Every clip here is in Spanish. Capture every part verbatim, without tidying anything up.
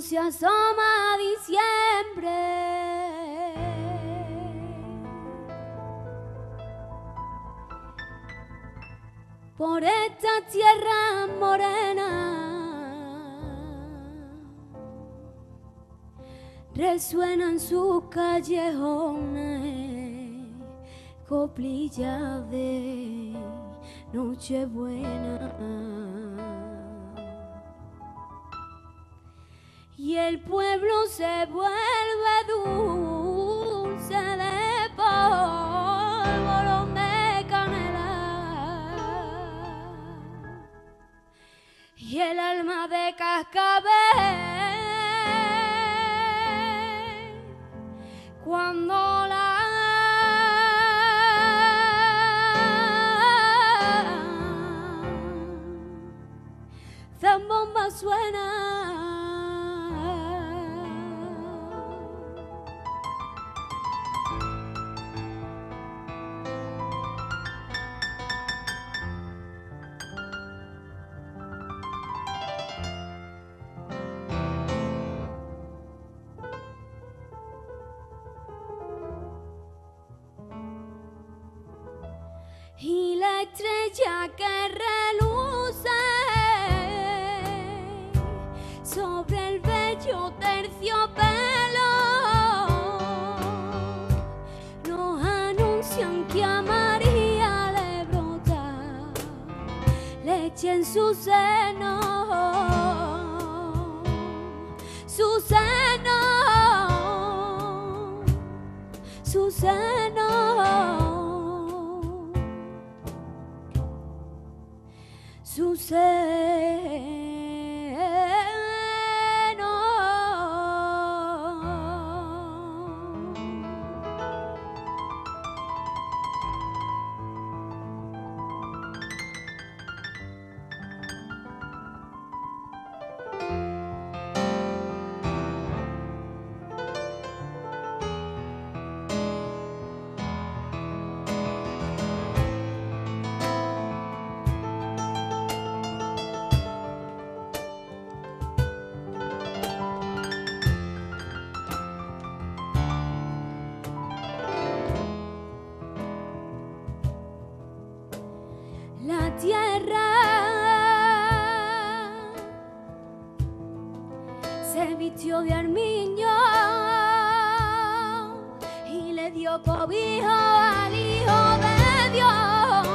se asoma diciembre, por esta tierra morena, resuenan sus callejones coplillas de Nochebuena. Y el pueblo se vuelve dulce de polvorón de canela, y el alma de cascabel cuando la zambomba suena. Y la estrella que reluce sobre el bello terciopelo nos anuncian que a María le brota leche en su seno, su seno, su seno. Su seno. La tierra se vistió de armiño y le dio cobijo al Hijo de Dios.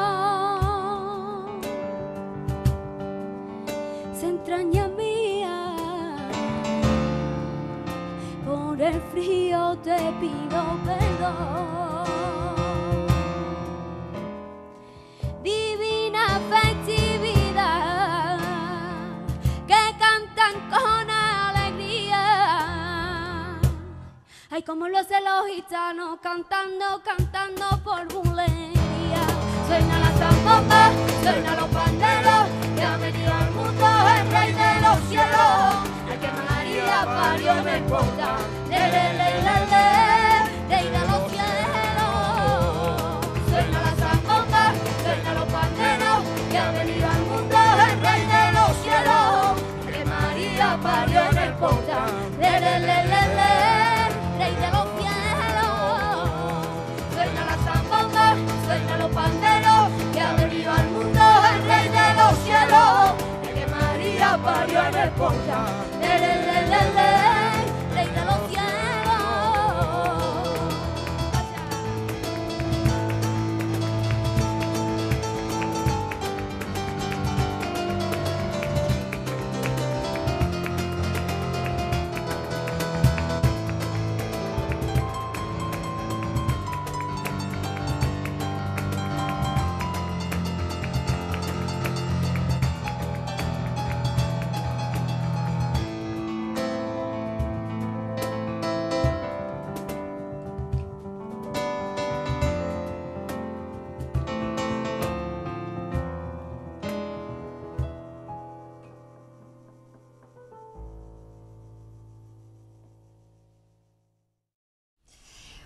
Se entraña mía, por el frío te pido perdón. Festividad que cantan con alegría, ay, como lo hacen los gitanos, cantando, cantando por bulería. Suena la zambomba, suena los panderos, que ha venido al mundo el rey de los cielos, el que María parió en el portal, le, le, le, le, le, rey de los cielos. Suena la zambomba, suena los panderos, que ha venido al mundo el rey de los cielos, que María parió en el portal, le, le, le, le, le, rey de los cielos. Suena la zambomba, suena los panderos, que ha venido al mundo el rey de los cielos, que María parió en el portal, le, le, le, le, le, rey de los cielos.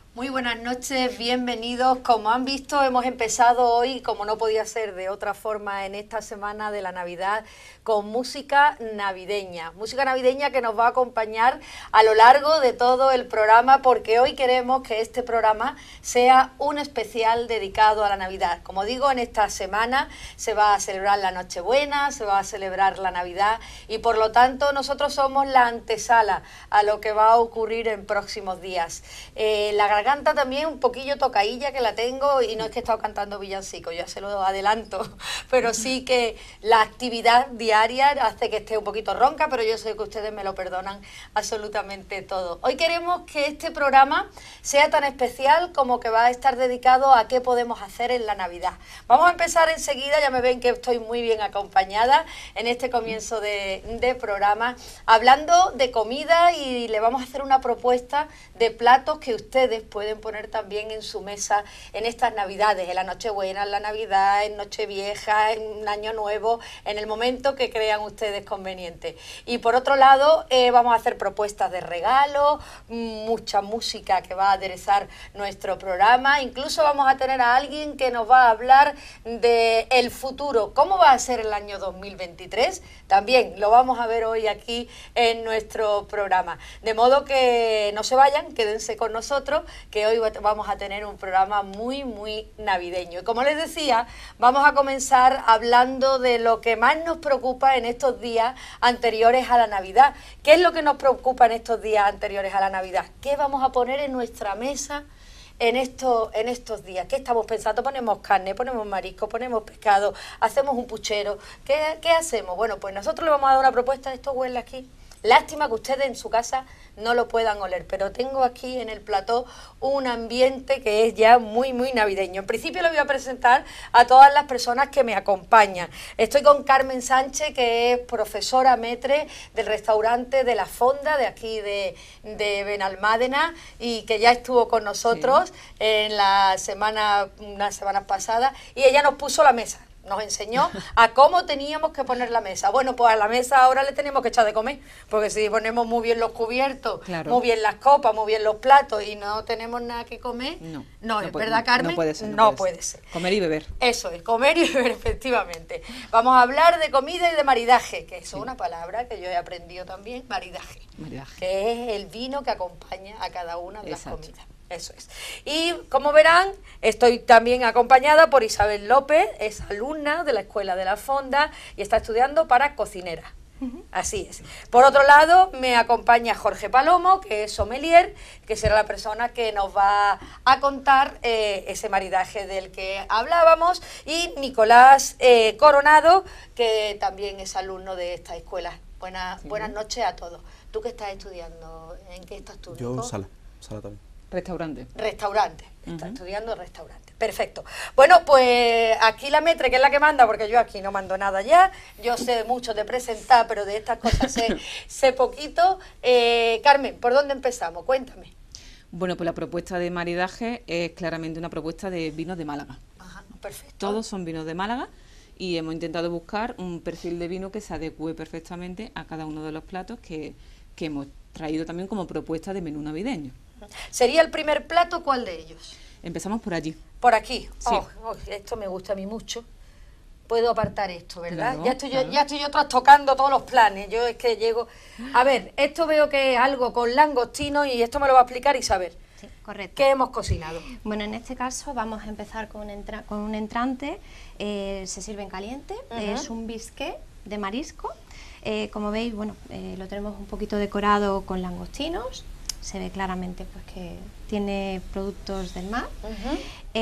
Muy buenas noches, bienvenidos. Como han visto, hemos empezado hoy, como no podía ser de otra forma, en esta semana de la Navidad, con música navideña. Música navideña que nos va a acompañar a lo largo de todo el programa, porque hoy queremos que este programa sea un especial dedicado a la Navidad. Como digo, en esta semana se va a celebrar la Nochebuena, se va a celebrar la Navidad y por lo tanto nosotros somos la antesala a lo que va a ocurrir en próximos días. Eh, la garganta también un poquillo tocailla que la tengo y no es que he estado cantando villancico, ya se lo adelanto, pero sí que la actividad diaria hace que esté un poquito ronca, pero yo sé que ustedes me lo perdonan absolutamente todo. Hoy queremos que este programa sea tan especial como que va a estar dedicado a qué podemos hacer en la Navidad. Vamos a empezar enseguida, ya me ven que estoy muy bien acompañada en este comienzo de, de programa, hablando de comida y le vamos a hacer una propuesta de platos que ustedes pueden poner también en su mesa en estas Navidades, en la Nochebuena, en la Navidad, en Nochevieja, en Año Nuevo, en el momento que crean ustedes conveniente. Y por otro lado, eh, vamos a hacer propuestas de regalo, mucha música que va a aderezar nuestro programa, incluso vamos a tener a alguien que nos va a hablar de el futuro, cómo va a ser el año dos mil veintitrés, también lo vamos a ver hoy aquí en nuestro programa. De modo que no se vayan, quédense con nosotros, que hoy vamos a tener un programa muy, muy navideño. Y como les decía, vamos a comenzar hablando de lo que más nos preocupa en estos días anteriores a la Navidad. ¿Qué es lo que nos preocupa en estos días anteriores a la Navidad? ¿Qué vamos a poner en nuestra mesa en estos, en estos días? ¿Qué estamos pensando? Ponemos carne, ponemos marisco, ponemos pescado, hacemos un puchero. ¿Qué, qué hacemos? Bueno, pues nosotros le vamos a dar una propuesta. Esto huele aquí. Lástima que ustedes en su casa no lo puedan oler, pero tengo aquí en el plató un ambiente que es ya muy, muy navideño. En principio le voy a presentar a todas las personas que me acompañan. Estoy con Carmen Sánchez, que es profesora maître del restaurante de La Fonda, de aquí de, de Benalmádena, y que ya estuvo con nosotros sí. en la semana, unas semanas pasadas, y ella nos puso la mesa. Nos enseñó a cómo teníamos que poner la mesa. Bueno, pues a la mesa ahora le tenemos que echar de comer, porque si ponemos muy bien los cubiertos, claro. muy bien las copas, muy bien los platos y no tenemos nada que comer, no, no, no ¿es puede, verdad, Carmen? No puede ser. No, no puede, puede ser. ser. Comer y beber. Eso es, comer y beber, efectivamente. Vamos a hablar de comida y de maridaje, que es sí. una palabra que yo he aprendido también, maridaje, maridaje, que es el vino que acompaña a cada una de Exacto. las comidas. Eso es. Y como verán, estoy también acompañada por Isabel López, es alumna de la Escuela de La Fonda y está estudiando para cocinera. Uh-huh. Así es. Por otro lado, me acompaña Jorge Palomo, que es sommelier, que será la persona que nos va a contar eh, ese maridaje del que hablábamos, y Nicolás eh, Coronado, que también es alumno de esta escuela. Buena, sí. Buenas noches a todos. ¿Tú qué estás estudiando? ¿En qué estás tú? Yo, sala, sala también. Restaurante. Restaurante. Está uh-huh. estudiando restaurante. Perfecto. Bueno, pues aquí la metre, que es la que manda, porque yo aquí no mando nada ya. Yo sé mucho de presentar, pero de estas cosas sé, sé poquito. Eh, Carmen, ¿por dónde empezamos? Cuéntame. Bueno, pues la propuesta de maridaje es claramente una propuesta de vinos de Málaga. Ajá, perfecto. Todos son vinos de Málaga y hemos intentado buscar un perfil de vino que se adecue perfectamente a cada uno de los platos que, que hemos traído también como propuesta de menú navideño. ¿Sería el primer plato? ¿Cuál de ellos? Empezamos por allí. ¿Por aquí? Sí. Oh, oh, esto me gusta a mí mucho. Puedo apartar esto, ¿verdad? Claro, ya estoy claro. yo, ya estoy yo trastocando todos los planes. Yo es que llego... A ver, esto veo que es algo con langostino y esto me lo va a explicar Isabel. Sí, correcto. ¿Qué hemos cocinado? Bueno, en este caso vamos a empezar con un, entra con un entrante. Eh, se sirve en caliente. Uh-huh. Es un bisqué de marisco. Eh, como veis, bueno, eh, lo tenemos un poquito decorado con langostinos. Se ve claramente pues que tiene productos del mar. Uh-huh.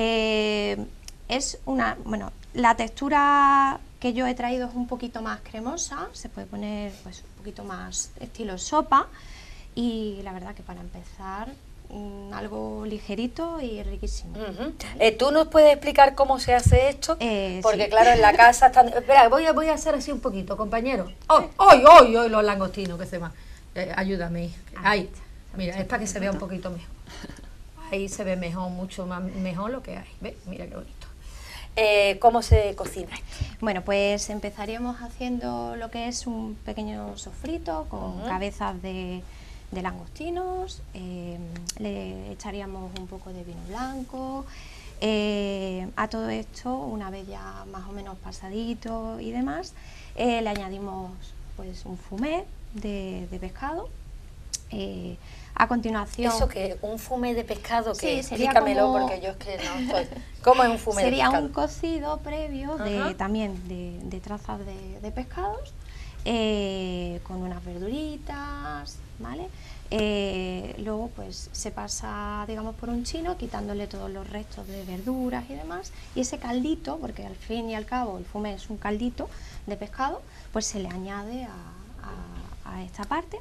eh, es una, bueno, la textura que yo he traído es un poquito más cremosa, se puede poner pues un poquito más estilo sopa, y la verdad que para empezar mmm, algo ligerito y riquísimo. Uh-huh. eh, ¿Tú nos puedes explicar cómo se hace esto? Eh, Porque sí. claro, en la casa están... Espera, voy a, voy a hacer así un poquito, compañero. ¡Ay, ay, ay! ay los langostinos que se van! Eh, ayúdame. Ahí. Mira, es para que se vea un poquito mejor. Ahí se ve mejor, mucho más mejor lo que hay. ¿Ves? Mira qué bonito. Eh, ¿Cómo se cocina esto? Bueno, pues empezaríamos haciendo lo que es un pequeño sofrito con uh-huh. cabezas de, de langostinos, eh, le echaríamos un poco de vino blanco. Eh, a todo esto, una vez ya más o menos pasadito y demás, eh, le añadimos pues un fumé de, de pescado. Eh, a continuación... ¿Eso qué? ¿Un fumé de pescado? Que Sí, sería explícamelo como- porque yo es que no estoy... ¿Cómo es un fumé de Sería pescado? un cocido previo de, Ajá. también de, de trazas de, de pescados, eh, con unas verduritas, ¿vale? Eh, luego pues se pasa, digamos, por un chino quitándole todos los restos de verduras y demás, y ese caldito, porque al fin y al cabo el fumé es un caldito de pescado, pues se le añade a, a- a esta parte.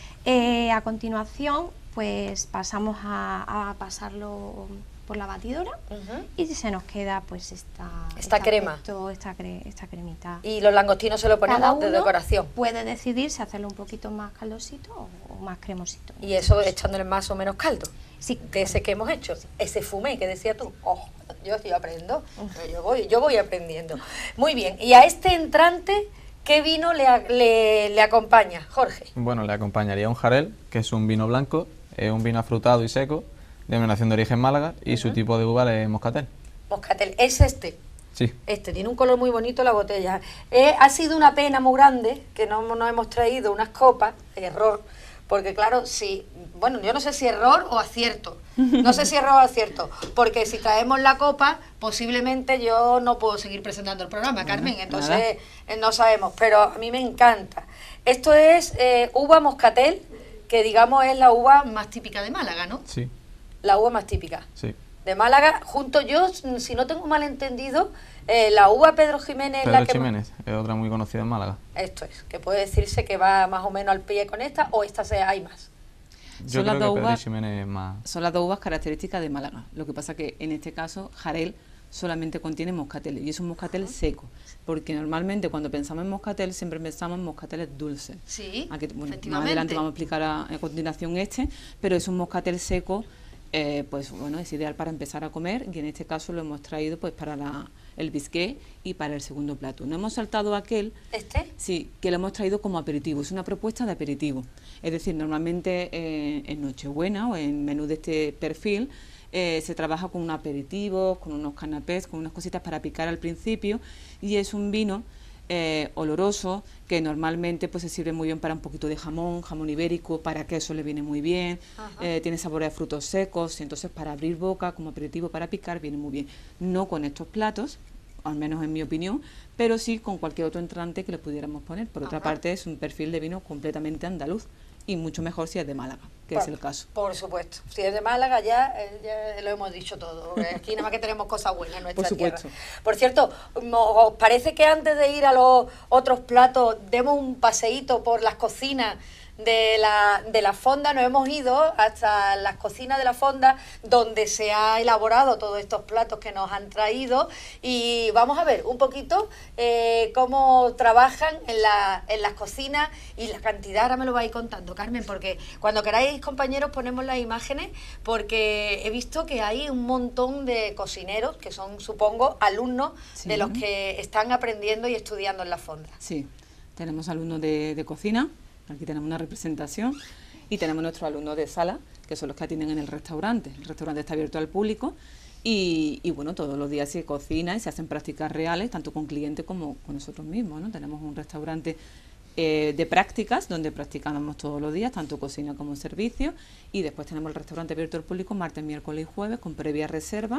Eh, a continuación pues pasamos a, a pasarlo por la batidora Ujú. y se nos queda pues esta, Esta este crema. aspecto, esta, cre- esta cremita. Y los langostinos se lo Cada ponemos de uno decoración. puede decidir si hacerlo un poquito más caldosito o, o más cremosito. Y eso echándole más o menos caldo. Sí, De ese que hemos hecho. Ese fumé que decía tú. Oh, yo estoy aprendiendo. Yo voy, yo voy aprendiendo. Muy bien. Y a este entrante, ¿qué vino le, a- le, le acompaña, Jorge? Bueno, le acompañaría un Jarel, que es un vino blanco, es un vino afrutado y seco, denominación de origen Málaga, y su tipo de uva es moscatel. Moscatel. Es este. Sí, Este, tiene un color muy bonito la botella. Eh, ha sido una pena muy grande que no nos hemos traído unas copas, error, porque claro, sí, bueno, yo no sé si error o acierto, no sé si error o acierto, porque si traemos la copa, posiblemente yo no puedo seguir presentando el programa, Carmen, entonces eh, no sabemos, pero a mí me encanta. Esto es eh, uva moscatel, que digamos es la uva más típica de Málaga, ¿no? sí, La uva más típica sí. de Málaga, junto yo, si no tengo mal entendido, eh, la uva Pedro Jiménez es la Pedro que... Ximénez es otra muy conocida en Málaga. Esto es, que puede decirse que va más o menos al pie con esta, o esta se hay más. Yo Son las creo dos que Pedro uvas- Ximénez es más... Son las dos uvas características de Málaga. Lo que pasa que en este caso Jarel solamente contiene moscatel y es un moscatel seco, porque normalmente cuando pensamos en moscatel siempre pensamos en moscateles dulces. Sí, Aquí, bueno, más efectivamente. adelante vamos a explicar a, a continuación este, pero es un moscatel seco, eh, pues bueno, es ideal para empezar a comer y en este caso lo hemos traído pues para la, el bisqué y para el segundo plato. No hemos saltado aquel, ¿Este? sí, que lo hemos traído como aperitivo, es una propuesta de aperitivo. Es decir, normalmente eh, en Nochebuena o en menú de este perfil eh, se trabaja con un aperitivo, con unos canapés, con unas cositas para picar al principio y es un vino eh, oloroso que normalmente pues se sirve muy bien para un poquito de jamón, jamón ibérico, para queso le viene muy bien, eh, tiene sabores a frutos secos y entonces para abrir boca como aperitivo para picar viene muy bien. No con estos platos, al menos en mi opinión, pero sí con cualquier otro entrante que le pudiéramos poner. Por otra Ajá. parte es un perfil de vino completamente andaluz y mucho mejor si es de Málaga, que por, es el caso. Por supuesto. Si es de Málaga ya, eh, ya lo hemos dicho todo. Aquí nada más que tenemos cosas buenas en nuestra Por supuesto. tierra. Por cierto, ¿os parece que antes de ir a los otros platos demos un paseíto por las cocinas de la, de la fonda? Nos hemos ido hasta las cocinas de la fonda donde se ha elaborado todos estos platos que nos han traído y vamos a ver un poquito eh, cómo trabajan en, la, en las cocinas y la cantidad. Ahora me lo vais contando, Carmen, porque cuando queráis, compañeros, ponemos las imágenes porque he visto que hay un montón de cocineros que son, supongo, alumnos Sí. de los que están aprendiendo y estudiando en la fonda. Sí, tenemos alumnos de, de cocina, aquí tenemos una representación, y tenemos nuestros alumnos de sala, que son los que atienden en el restaurante. El restaurante está abierto al público y, y bueno, todos los días se cocina y se hacen prácticas reales, tanto con clientes como con nosotros mismos, ¿no? Tenemos un restaurante eh, de prácticas, donde practicamos todos los días, tanto cocina como servicio, y después tenemos el restaurante abierto al público martes, miércoles y jueves, con previa reserva,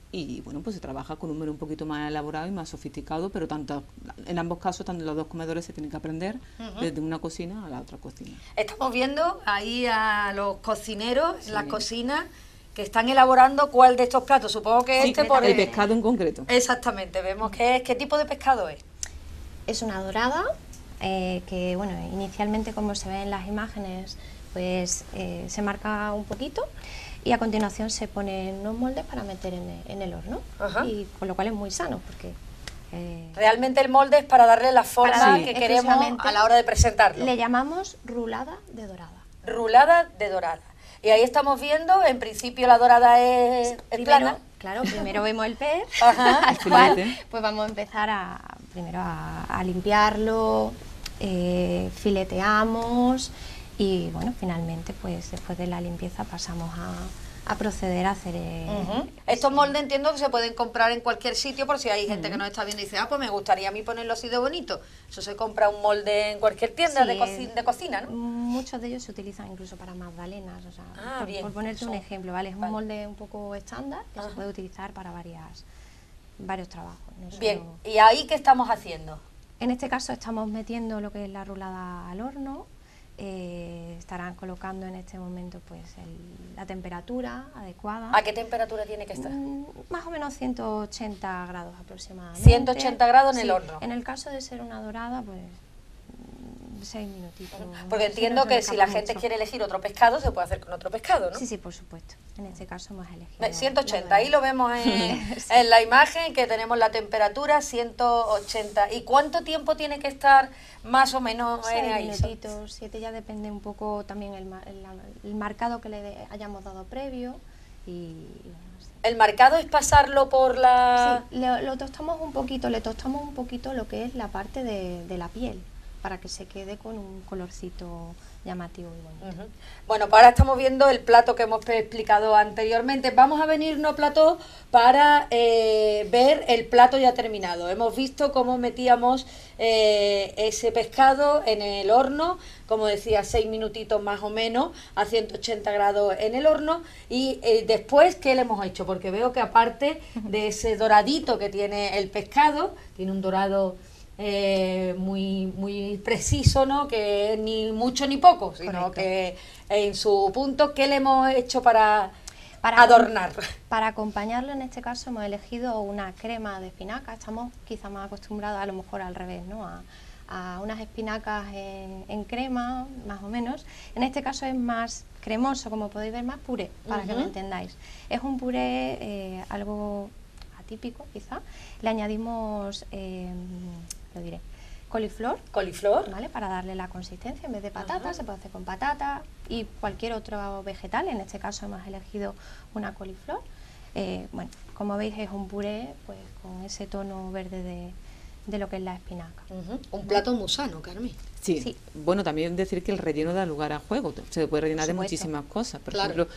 y bueno, pues se trabaja con un menú un poquito más elaborado y más sofisticado, pero tanto en ambos casos, tanto en los dos comedores se tienen que aprender desde una cocina a la otra cocina. Estamos viendo ahí a los cocineros en Sí. las cocinas que están elaborando cuál de estos platos. Supongo que Sí, este por el pescado en concreto. Exactamente, vemos qué es, qué tipo de pescado es. Es una dorada, eh, que bueno, inicialmente como se ve en las imágenes, pues eh, se marca un poquito y a continuación se ponen unos moldes para meter en el, en el horno. Ajá. Y con lo cual es muy sano porque eh, Realmente el molde es para darle la forma Para que darle queremos exclusivamente- a la hora de presentarlo. le llamamos rulada de dorada. Rulada de dorada. Y ahí estamos viendo, en principio la dorada es, es Primero, plana. claro, primero vemos el pez, Ajá. al cual Filete. pues vamos a empezar a primero a, a limpiarlo, eh, fileteamos y bueno, finalmente pues después de la limpieza pasamos a, a proceder a hacer... Eh, uh-huh. Estos moldes entiendo que se pueden comprar en cualquier sitio, por si hay gente uh-huh. que nos está viendo y dice, ah, pues me gustaría a mí ponerlo así de bonito. Eso se compra un molde en cualquier tienda sí, de, coci de cocina, ¿no? Muchos de ellos se utilizan incluso para magdalenas, o sea, ah, por, por ponerte un ejemplo, ¿vale? Es vale. un molde un poco estándar que uh-huh. se puede utilizar para varias, varios trabajos. No Bien, solo... ¿y ahí qué estamos haciendo? En este caso estamos metiendo lo que es la rulada al horno. Eh, estarán colocando en este momento pues el, la temperatura adecuada. ¿A qué temperatura tiene que estar? Mm, más o menos ciento ochenta grados aproximadamente. ciento ochenta grados en sí, el horno. En el caso de ser una dorada, pues seis minutitos. Porque entiendo que si la gente quiere elegir otro pescado, se puede hacer con otro pescado, ¿no? Sí, sí, por supuesto. En este caso hemos elegido... ciento ochenta, ahí lo vemos en, sí. en la imagen, que tenemos la temperatura ciento ochenta. ¿Y cuánto tiempo tiene que estar más o menos seis en ahí? minutitos, siete, ya depende un poco también el, el, el marcado que le de, hayamos dado previo y... ¿El marcado es pasarlo por la...? Sí, le, lo tostamos un poquito, le tostamos un poquito lo que es la parte de, de la piel, para que se quede con un colorcito llamativo y bonito. Uh-huh. Bueno, pues ahora estamos viendo el plato que hemos explicado anteriormente. Vamos a venirnos, plató, para eh, ver el plato ya terminado. Hemos visto cómo metíamos eh, ese pescado en el horno, como decía, seis minutitos más o menos, a ciento ochenta grados en el horno, y eh, después, ¿qué le hemos hecho? Porque veo que aparte de ese doradito que tiene el pescado, tiene un dorado... Eh, muy muy preciso, ¿no? Que ni mucho ni poco, sino Correcto. Que en su punto, ¿qué le hemos hecho para, para adornar? Para acompañarlo, en este caso hemos elegido una crema de espinaca. Estamos quizá más acostumbrados, a lo mejor al revés, ¿no? A, a unas espinacas en, en crema, más o menos. En este caso es más cremoso, como podéis ver, más puré, para uh-huh. que me entendáis. Es un puré eh, algo atípico, quizá. Le añadimos... Eh, lo diré, coliflor, coliflor, ¿vale? Para darle la consistencia, en vez de patata, uh-huh. se puede hacer con patata y cualquier otro vegetal. En este caso hemos elegido una coliflor. Eh, bueno, como veis es un puré pues con ese tono verde de, de lo que es la espinaca. Uh-huh. Un plato muy sano, Carmen. Sí. sí, bueno, también decir que el relleno da lugar a juego, se puede rellenar de muchísimas cosas, por claro. ejemplo...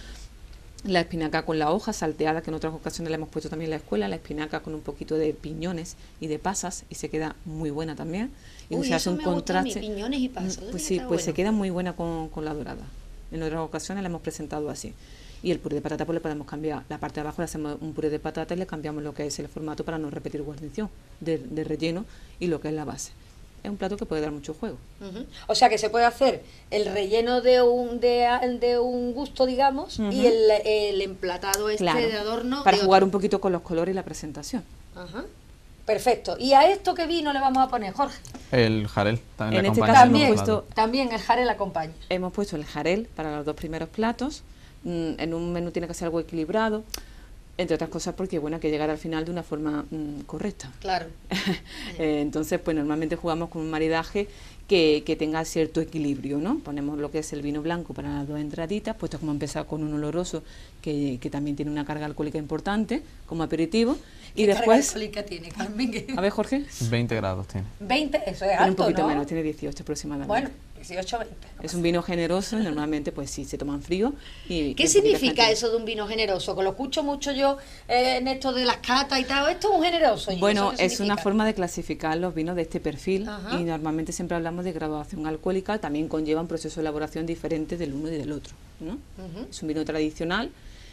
La espinaca con la hoja salteada, que en otras ocasiones le hemos puesto también en la escuela, la espinaca con un poquito de piñones y de pasas, y se queda muy buena también. Y Uy, se hace un contraste. Mí, piñones y pasas. Pues sí, pues bueno. se queda muy buena con, con la dorada. En otras ocasiones la hemos presentado así. Y el puré de patata pues le podemos cambiar. La parte de abajo le hacemos un puré de patata y le cambiamos lo que es el formato para no repetir guarnición de, de relleno y lo que es la base. Es un plato que puede dar mucho juego. Uh-huh. O sea que se puede hacer el relleno de un de, de un gusto, digamos, uh-huh. y el, el emplatado este claro, de adorno. Para de jugar otro. un poquito con los colores y la presentación. Uh-huh. Perfecto. ¿Y a esto qué vino le vamos a poner, Jorge? El jarel. También en le este caso también, hemos puesto, también el jarel acompaña. Hemos puesto el jarel para los dos primeros platos. Mm, en un menú tiene que ser algo equilibrado. Entre otras cosas porque bueno, hay que llegar al final de una forma mmm, correcta. Claro. eh, entonces, pues normalmente jugamos con un maridaje que, que tenga cierto equilibrio, ¿no? Ponemos lo que es el vino blanco para las dos entraditas, puesto como empezar con un oloroso que, que también tiene una carga alcohólica importante como aperitivo. ¿Qué y carga después, alcohólica tiene, Carmen? A ver, Jorge. veinte grados tiene. veinte, eso es tiene alto, un poquito ¿no? menos, tiene dieciocho aproximadamente. Bueno, dieciocho, veinte. No es un vino generoso y normalmente pues sí, se toman frío. Y, ¿Qué y significa eso de un vino generoso? Que lo escucho mucho yo eh, en esto de las catas y tal. Esto es un generoso. Bueno, es una forma de clasificar los vinos de este perfil. Ajá. Y normalmente siempre hablamos de graduación alcohólica, también conlleva un proceso de elaboración diferente del uno y del otro, ¿no? Uh-huh. Es un vino tradicional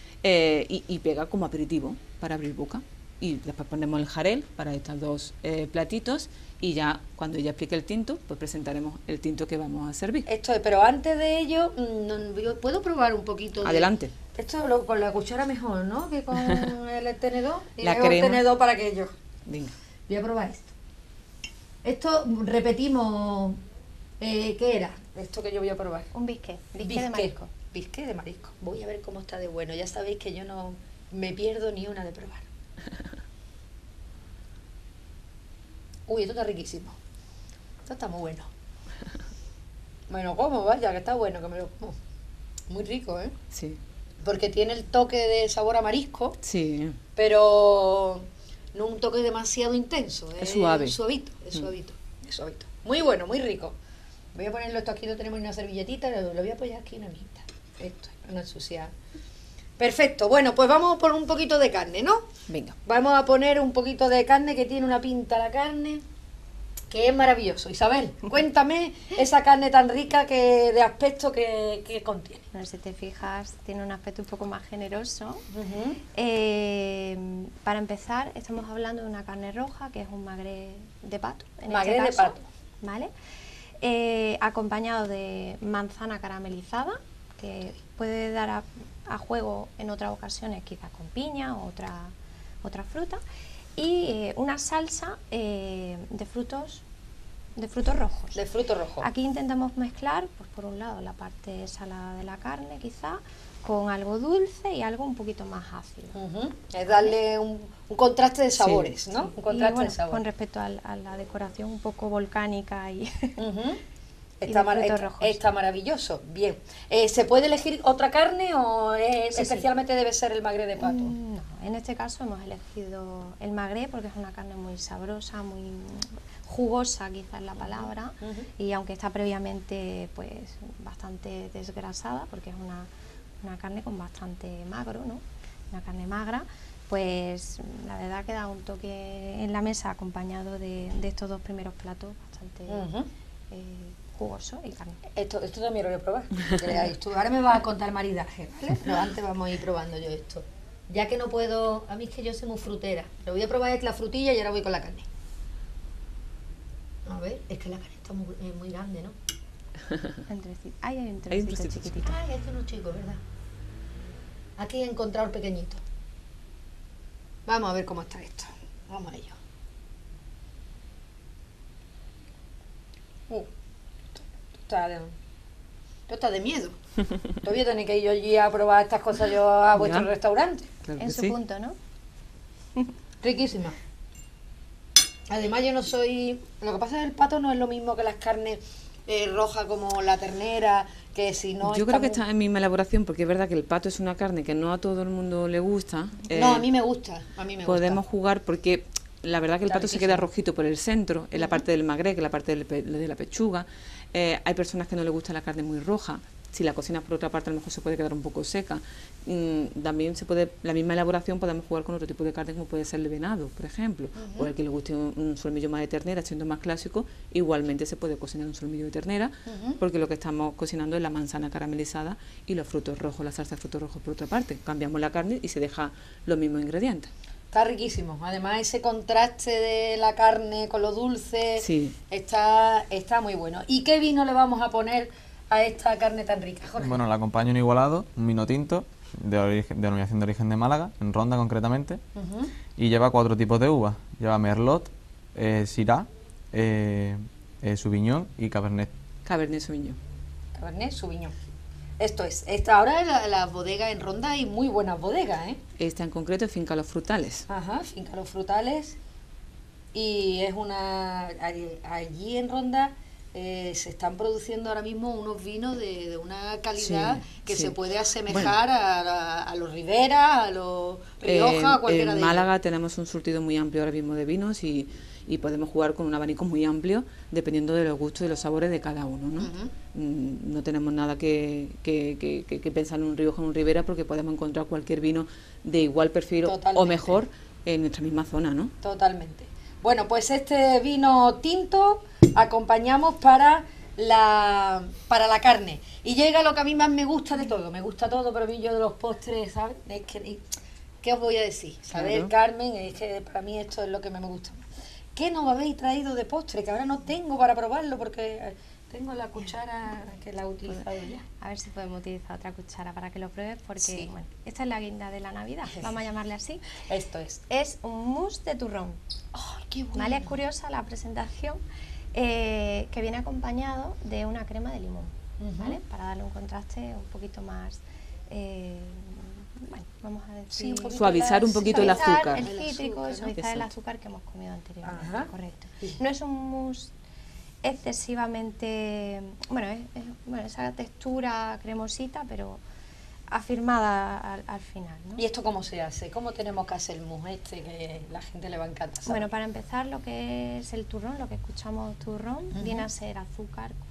eh, y, y pega como aperitivo para abrir boca. Y después ponemos el jarel para estos dos eh, platitos y ya cuando ella explique el tinto, pues presentaremos el tinto que vamos a servir. Esto es, pero antes de ello, no, yo ¿puedo probar un poquito? De, adelante. Esto lo, con la cuchara mejor, ¿no? Que con el tenedor. Y la crema. crema. El tenedor para aquello. Venga. Voy a probar esto. Esto, repetimos, eh, ¿qué era? Esto que yo voy a probar. Un bisque, bisque de marisco. Bisque de marisco. Voy a ver cómo está de bueno. Ya sabéis que yo no me pierdo ni una de probar. Uy, esto está riquísimo. Esto está muy bueno. Bueno, ¿cómo? Vaya, que está bueno, que me lo como. Muy rico, ¿eh? Sí. Porque tiene el toque de sabor a marisco. Sí. Pero no un toque demasiado intenso. Es, es suave. Suavito, es suavito, mm. es suavito. Muy bueno, muy rico. Voy a ponerlo esto aquí, lo tenemos en una servilletita, lo, lo voy a apoyar aquí en la mitad. Esto, para no ensuciar. Perfecto, bueno, pues vamos por un poquito de carne, ¿no? Venga. Vamos a poner un poquito de carne, que tiene una pinta la carne, que es maravilloso. Isabel, cuéntame esa carne tan rica que de aspecto que, que contiene. Bueno, si te fijas, tiene un aspecto un poco más generoso. Uh-huh. Eh, para empezar, estamos hablando de una carne roja, que es un magre de pato. En Magre este de caso, pato. ¿vale? Eh, acompañado de manzana caramelizada, que puede dar a, a juego en otras ocasiones, quizás con piña o otra, otra fruta, y eh, una salsa eh, de frutos de frutos rojos. De fruto rojo. Aquí intentamos mezclar, pues por un lado, la parte salada de la carne, quizá, con algo dulce y algo un poquito más ácido. Uh-huh. Es darle un, un contraste de sabores, Sí, ¿no? Sí. Un contraste Y bueno, de sabores. con respecto al- a, la decoración un poco volcánica y... Uh-huh. Y Está, de mar- frutos está- rojos. está maravilloso. Bien. Eh, ¿Se puede elegir otra carne o es- Sí, sí. especialmente debe ser el magre de pato? Mm, No, en este caso hemos elegido el magre porque es una carne muy sabrosa, muy jugosa, quizás es la palabra, Ujú. y aunque está previamente pues bastante desgrasada, porque es una, una carne con bastante magro, ¿no? Una carne magra, pues la verdad que da un toque en la mesa acompañado de, de estos dos primeros platos bastante Ujú. eh, jugoso y carne. Esto, esto también lo voy a probar. Que leáis tú. Ahora me vas a contar maridaje, ¿vale? Pero antes vamos a ir probando yo esto. Ya que no puedo, a mí es que yo soy muy frutera. Lo voy a probar es la frutilla y ahora voy con la carne. A ver, es que la carne está muy, eh, muy grande, ¿no? Entreci- Ahí hay un Hay un trocito trocito, sí. chiquitito. Ay, este no es chico, ¿verdad? Aquí he encontrado el pequeñito. Vamos a ver cómo está esto. Vamos a ello. Uh, esto está de, esto está de miedo. Todavía tenéis que ir yo allí a probar estas cosas yo a vuestro Ya. restaurante. Claro En que su sí. punto, ¿no? Riquísima. Además yo no soy... Lo que pasa es que el pato no es lo mismo que las carnes eh, rojas como la ternera, que si no... Yo creo que muy- está en misma elaboración porque es verdad que el pato es una carne que no a todo el mundo le gusta. No, eh, a mí me gusta. A mí me podemos gusta. jugar porque la verdad que el Está pato se riquísimo. queda rojito por el centro, en la parte del magre, que es la parte del pe- de la pechuga. Eh, hay personas que no les gusta la carne muy roja. Si la cocinas por otra parte a lo mejor se puede quedar un poco seca. Mm, también se puede, la misma elaboración podemos jugar con otro tipo de carne como puede ser el venado, por ejemplo. O el que le guste un, un solomillo más de ternera, siendo más clásico, igualmente se puede cocinar un solomillo de ternera, Ujú. porque lo que estamos cocinando es la manzana caramelizada y los frutos rojos, la salsa de frutos rojos por otra parte. Cambiamos la carne y se deja los mismos ingredientes. Está riquísimo. Además, ese contraste de la carne con lo dulce Sí. está, está muy bueno. ¿Y qué vino le vamos a poner a esta carne tan rica, Jorge? Bueno, la acompaño un igualado, un vino tinto, de origen, denominación de origen de Málaga, en Ronda concretamente, Ujú. y lleva cuatro tipos de uvas. Lleva Merlot, eh, Syrah, eh, eh, Sauvignon y Cabernet. Cabernet Sauvignon. Cabernet Sauvignon. Esto es. Esta, ahora en la, las bodegas en Ronda hay muy buenas bodegas, ¿eh? Esta en concreto es Finca Los Frutales. Ajá, Finca Los Frutales. Y es una... Allí, allí en Ronda eh, se están produciendo ahora mismo unos vinos de, de una calidad Sí, que sí. se puede asemejar a, la- a los Rivera, a los Rioja, a cualquiera en de Málaga ellos. tenemos un surtido muy amplio ahora mismo de vinos y, y podemos jugar con un abanico muy amplio dependiendo de los gustos y los sabores de cada uno, ¿no? Ujú. Mm, no tenemos nada que, que, que- que- que pensar en un Rioja o un Ribera porque podemos encontrar cualquier vino de igual perfil o- o Totalmente. mejor en nuestra misma zona, ¿no? Totalmente. Bueno, pues este vino tinto acompañamos para la, para la carne. Y llega lo que a mí más me gusta de todo. Me gusta todo, pero a mí yo de los postres, ¿sabes? Es que, ¿qué os voy a decir? Saber, Claro. Carmen, es que para mí esto es lo que me gusta más. ¿Qué nos habéis traído de postre? Que ahora no tengo para probarlo porque eh, tengo la cuchara que la he utilizado ya. A ver si podemos utilizar otra cuchara para que lo pruebes, porque Sí. bueno, esta es la guinda de la Navidad, vamos a llamarle así. Esto es. Es un mousse de turrón. ¡Ay, qué bueno! ¿Vale? Es curiosa la presentación, eh, que viene acompañado de una crema de limón, Ujú. ¿vale? Para darle un contraste un poquito más, eh, bueno, vamos a decir... Sí, un poquito Suavizar más- un poquito el suavizar azúcar. el El cítrico azúcar, y ¿no? suavizar el Exacto. azúcar que hemos comido anteriormente, Ajá. correcto. Sí. No es un mousse excesivamente, bueno, es, es- bueno, esa textura cremosita, pero afirmada al, al final, ¿no? ¿Y esto cómo se hace? ¿Cómo tenemos que hacer el mousse este que la gente le va a encantar? Bueno, para empezar, lo que es el turrón, lo que escuchamos turrón, Ujú. viene a ser azúcar con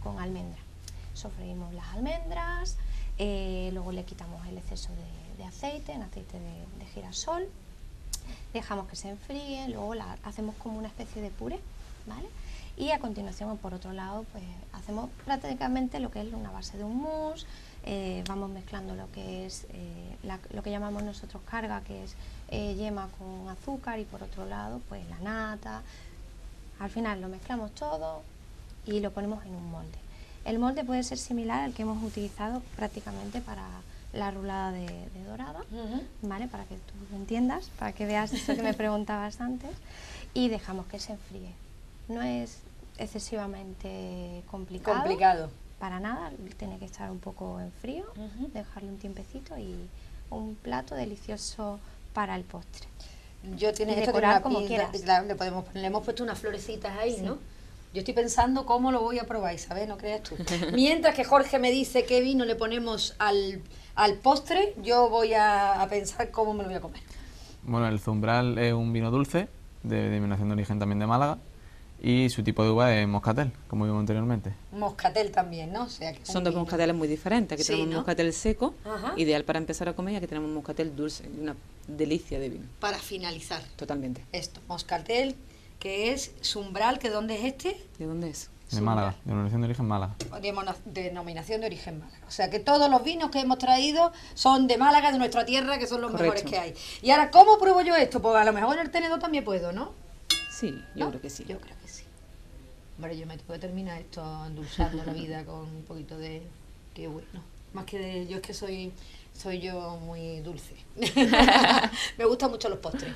con almendra. Sofreímos las almendras, eh, luego le quitamos el exceso de, de aceite, en aceite de, de girasol, dejamos que se enfríen, luego la, hacemos como una especie de puré, ¿vale? Y a continuación, por otro lado, pues hacemos prácticamente lo que es una base de un mousse, eh, vamos mezclando lo que es eh, la, lo que llamamos nosotros carga, que es eh, yema con azúcar, y por otro lado, pues la nata. Al final lo mezclamos todo y lo ponemos en un molde. El molde puede ser similar al que hemos utilizado prácticamente para la rulada de, de dorada, uh-huh. ¿vale? Para que tú lo entiendas, para que veas eso que me preguntabas antes, y dejamos que se enfríe. No es excesivamente complicado, complicado. Para nada, tiene que estar un poco en frío, uh-huh. dejarle un tiempecito y un plato delicioso para el postre. Yo tienes y esto decorar que como pinta, quieras. Claro, le, podemos, le hemos puesto unas florecitas ahí, sí. ¿no? Yo estoy pensando cómo lo voy a probar, ¿sabes? No creas tú. Mientras que Jorge me dice qué vino le ponemos al, al postre, yo voy a, a pensar cómo me lo voy a comer. Bueno, el Zumbral es un vino dulce, de denominación de origen también de Málaga, y su tipo de uva es moscatel, como vimos anteriormente. Moscatel también, ¿no? O sea, que son dos moscateles muy diferentes. Aquí sí, tenemos ¿no? moscatel seco, Ajá. ideal para empezar a comer, y aquí tenemos moscatel dulce, una delicia de vino. Para finalizar. Totalmente. Esto, moscatel, que es Zumbral, ¿que dónde es este? ¿De dónde es? De Málaga, denominación de origen Málaga. De denominación de origen Málaga. O sea que todos los vinos que hemos traído son de Málaga, de nuestra tierra, que son los Correcto. mejores que hay. Y ahora, ¿cómo pruebo yo esto? Pues a lo mejor en el tenedor también puedo, ¿no? Sí, yo ¿No? creo que sí. Yo creo que sí. Hombre, yo me tengo que terminar esto endulzando la vida con un poquito de... Qué bueno. Más que de... Yo es que soy, soy yo muy dulce. Me gustan mucho los postres.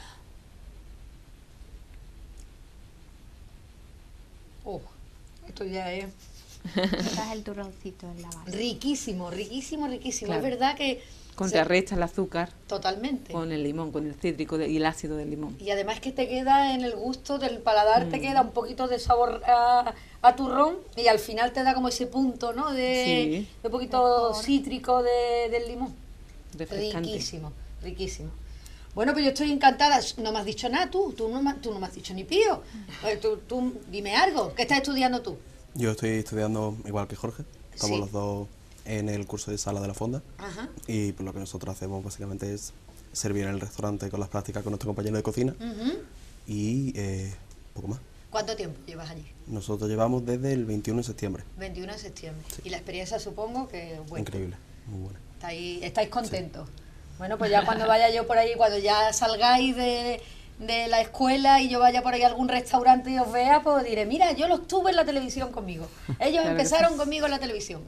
Uh, esto ya es... Quitas el turroncito en la base. Riquísimo, riquísimo, riquísimo. Claro. Es verdad que... Contrarresta el azúcar Totalmente. con el limón, con el cítrico de, y el ácido del limón. Y además que te queda en el gusto del paladar, Mm. te queda un poquito de sabor a, a turrón, y al final te da como ese punto, ¿no? De, Sí. de un poquito Mejor. cítrico de, del limón. Refrescante. Riquísimo, riquísimo. Bueno, pues yo estoy encantada. No me has dicho nada tú, tú no me, tú no me has dicho ni pío. Eh, Tú, tú dime algo. ¿Qué estás estudiando tú? Yo estoy estudiando igual que Jorge, estamos Sí. los dos en el curso de sala de la fonda, Ajá. y pues lo que nosotros hacemos básicamente es servir en el restaurante con las prácticas con nuestro compañero de cocina Ujú. y eh, poco más. ¿Cuánto tiempo llevas allí? Nosotros llevamos desde el veintiuno de septiembre. veintiuno de septiembre. Y la experiencia supongo que buena. Increíble, muy buena. Estáis, estáis contentos. Bueno, pues ya cuando vaya yo por ahí, cuando ya salgáis de, de la escuela y yo vaya por ahí a algún restaurante y os vea, pues diré, mira, yo los tuve en la televisión conmigo. Ellos Claro que empezaron sí. conmigo en la televisión.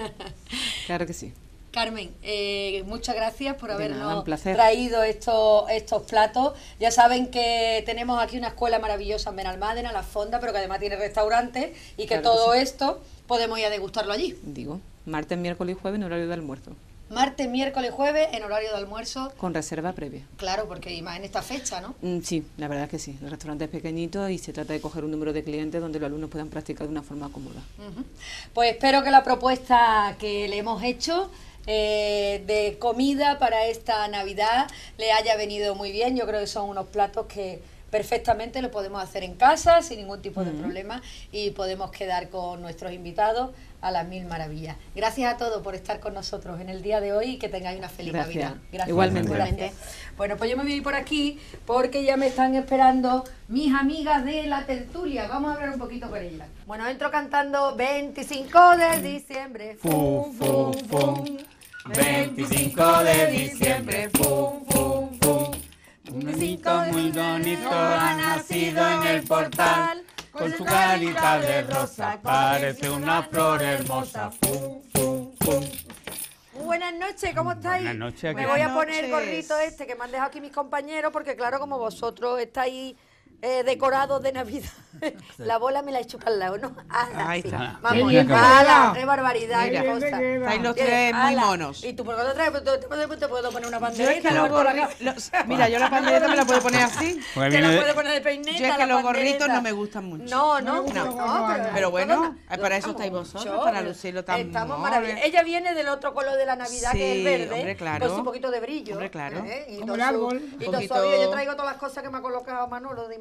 Claro que sí. Carmen, eh, muchas gracias por De nada, habernos un placer. traído estos, estos platos. Ya saben que tenemos aquí una escuela maravillosa en Benalmádena, La Fonda, pero que además tiene restaurantes, y que Claro que todo sí. esto podemos ir a degustarlo allí. Digo, martes, miércoles y jueves en horario de almuerzo, Martes, miércoles, jueves, en horario de almuerzo. con reserva previa. Claro, porque y más en esta fecha, ¿no? Mm, Sí, la verdad es que sí. El restaurante es pequeñito y se trata de coger un número de clientes donde los alumnos puedan practicar de una forma cómoda. Ujú. Pues espero que la propuesta que le hemos hecho eh, de comida para esta Navidad le haya venido muy bien. Yo creo que son unos platos que perfectamente los podemos hacer en casa sin ningún tipo de problema, y podemos quedar con nuestros invitados a las mil maravillas. Gracias a todos por estar con nosotros en el día de hoy, y que tengáis una feliz Gracias. Navidad. Gracias. Igualmente. Gracias. Bueno, pues yo me voy a ir por aquí porque ya me están esperando mis amigas de la tertulia. Vamos a hablar un poquito con ellas. Bueno, entro cantando veinticinco de diciembre. Fum, fum, fum. veinticinco de diciembre, fum, fum, fum. Un niñito muy bonito ha nacido en el portal, con su carita de rosa parece una flor hermosa, fum, fum, fum. Buenas noches, ¿cómo estáis? Buenas noches, Me aquí. voy a Buenas poner el noches. gorrito este que me han dejado aquí mis compañeros, porque claro, como vosotros estáis eh, decorados de Navidad, la bola me la he hecho para el lado, ¿no? ¡Hala! Ahí Sí. está. Vamos, Qué bien te ¡hala! queda. ¡Qué barbaridad! Mira, ¡Qué cosa! estáis los Bien, tres muy ¡hala! monos. ¿Y tú por qué no traes? Te, te- te- te puedo poner una Yo banderita. es que la los por acá. gorritos, los- mira, yo la pandereta me la puedo poner así. Porque Te viene la de- puedo poner de peineta. Yo es que la los gorritos bandereta. no me gustan mucho. No, no, No. no, pero, Pero bueno, todos eh, para eso estamos estáis vosotros, mucho, para pero lucirlo tan Estamos mono. maravillosos. Ella viene del otro color de la Navidad, que es el Sí, verde, hombre, claro. con su poquito de brillo. Hombre, claro. ¿eh? Y Como todo el su- árbol. Y Un todo su poquito- abrigo. Yo traigo todas las cosas que me ha colocado Manolo de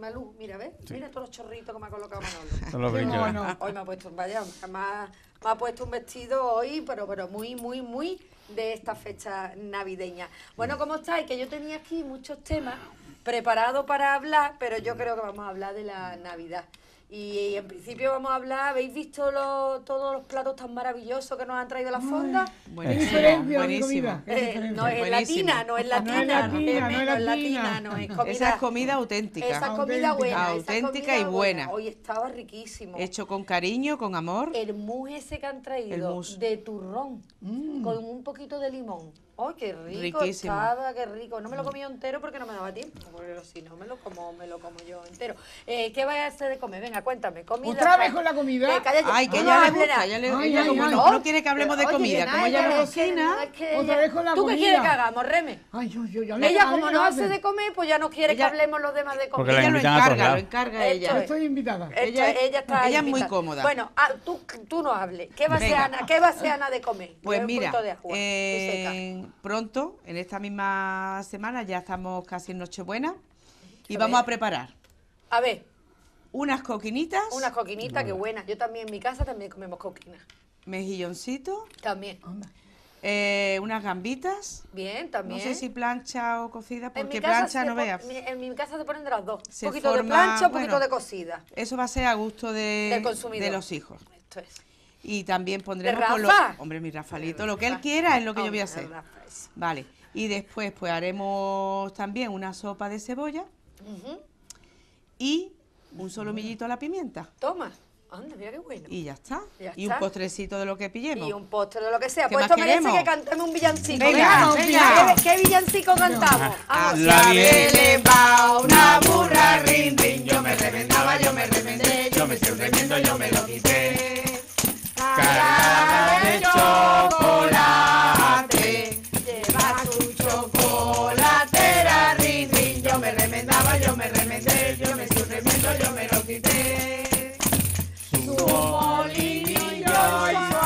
la luz, mira, ¿ves? Sí. Mira todos los chorritos que me ha colocado Manolo. Todos los brillos. mono. Hoy me ha puesto, vaya, me ha, me ha puesto un vestido hoy, pero, pero muy, muy, muy de esta fecha navideña. Bueno, ¿cómo estáis? Que yo tenía aquí muchos temas preparados para hablar, pero yo creo que vamos a hablar de la Navidad. Y en principio vamos a hablar, ¿habéis visto los- todos los platos tan maravillosos que nos han traído las fondas? ¿Qué diferencia de mi comida? ¿Qué Eh, diferencia? no es Buenísimo. latina, no es No es latina, latina, no es no es latina. latina, no es comida. Esa es comida auténtica. Esa es comida buena, esa es Auténtica comida y buena. Hoy estaba riquísimo. Hecho con cariño, con amor. El mousse ese que han El traído mousse. de turrón con un poquito de limón. ¡Ay, qué rico Riquísimo. estaba, qué rico! No me lo comí entero porque no me daba tiempo, pero si no me lo como, me lo como yo entero. Eh, ¿Qué vais a hacer de comer? Venga, cuéntame. Comida. ¿Otra vez con la comida? Eh, cállate, Ay, tú que no ya le hables gusta, nada. ya le, Ay, ella ay, como ay. no, no quiere que hablemos de Oye, comida, que como ella nada, no es que cocina. no, es que Otra ella- vez con la ¿Tú qué comida. quieres que hagamos, Reme? Ay, yo, yo, yo, Ella, a mí como me no hacen. hace de comer, pues ya no quiere Ella- que hablemos los demás de Porque comer. la Ella lo invitan a todos encarga, lo lados. encarga Esto ella. Yo es. estoy invitada. Esto Ella- es, ella está ella es muy invitada. cómoda. Bueno, ah, tú, tú no hables. ¿Qué va a ser Venga. Ana? ¿Qué va a ser Ana de comer? Pues Un mira, poquito de agua, de seca. eh, pronto, en esta misma semana, ya estamos casi en Nochebuena y A vamos ver. a preparar A ver, unas coquinitas, unas coquinitas, qué buenas. Yo también en mi casa también comemos coquinas. mejilloncitos, También. eh, unas gambitas. Bien, también. No sé si plancha o cocida, En mi porque casa plancha se no pon- veas. mi- En mi casa se ponen de las dos. Se un poquito de forma- plancha, un poquito bueno, de cocida. Eso va a ser a gusto de, Del consumidor. de los hijos. Esto es. Y también pondremos ¿De con Rafa? lo- hombre, mi Rafalito, lo que él quiera es lo que yo voy a Hombre, hacer. Rafa, eso. Vale. Y después pues haremos también una sopa de cebolla Ujú. y un solomillito a la pimienta. Toma. Anda, mira qué bueno. Y ya está. Ya y está. un postrecito de lo que pillemos. Y un postre de lo que sea. ¿Qué Pues más esto merece queremos? que cantemos un villancico. Venga, venga. ¿Qué, qué villancico cantamos? Vamos. La bien. elevado una burra, rin, rin, yo me remendaba, yo me remendé, yo me hice un remiendo, yo me lo quité. Cargada de chocolate, lleva su chocolatera, rin, rin, yo me remendaba, yo me remendé, yo me hice un remiendo, yo me lo quité. Su molinillo y su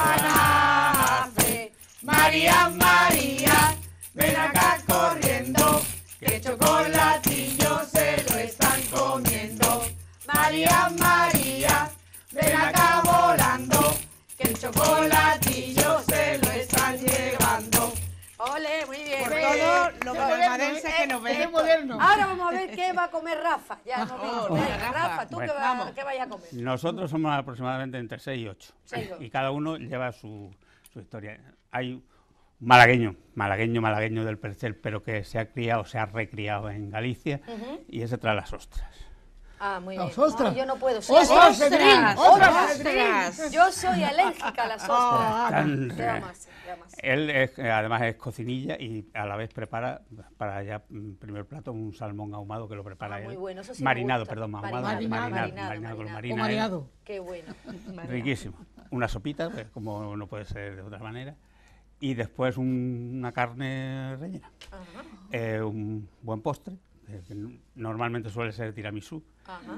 anafe, María, María, ven acá corriendo, que chocolatillo se lo están comiendo. María, María, ven acá volando, que el chocolatillo se lo están llevando. Ole, muy bien. Por muy todo bien. lo Qué palmarense moderno, que ¿eh? nos Qué ven. moderno. Ahora vamos a ver qué va a comer Rafa. Ya no Oh, Venga, venga, Rafa, Rafa. ¿tú Bueno. qué, Vamos. vas, qué vais a comer? Nosotros somos aproximadamente entre seis y ocho. Seis y ocho. Y cada uno lleva su, su historia. Hay un malagueño, malagueño, malagueño del Percel, pero que se ha criado, se ha recriado en Galicia, y ese trae las ostras. Ah, muy bien. Las ostras. No, yo no puedo. Soy ¡Ostras, alérgica. Cedrín! ¡Ostras! ¡Ostras! Yo soy alérgica a las ostras. Ah, Tan- ¿Qué vamos a hacer? ¿Qué vamos a hacer? Él es, eh, además es cocinilla y a la vez prepara para ya mm, primer plato un salmón ahumado que lo prepara Ah, él. muy bueno, eso sí me marinado, gusta. perdón, ahumado, Marinado, marinado, marinado, marinado, que lo marinado. marina o él. mareado. Qué bueno. Riquísimo. Una sopita, pues, como no puede ser de otra manera. Y después un- una carne rellena. Ajá, Eh, un buen postre, eh, que n- normalmente suele ser tiramisú. ajá.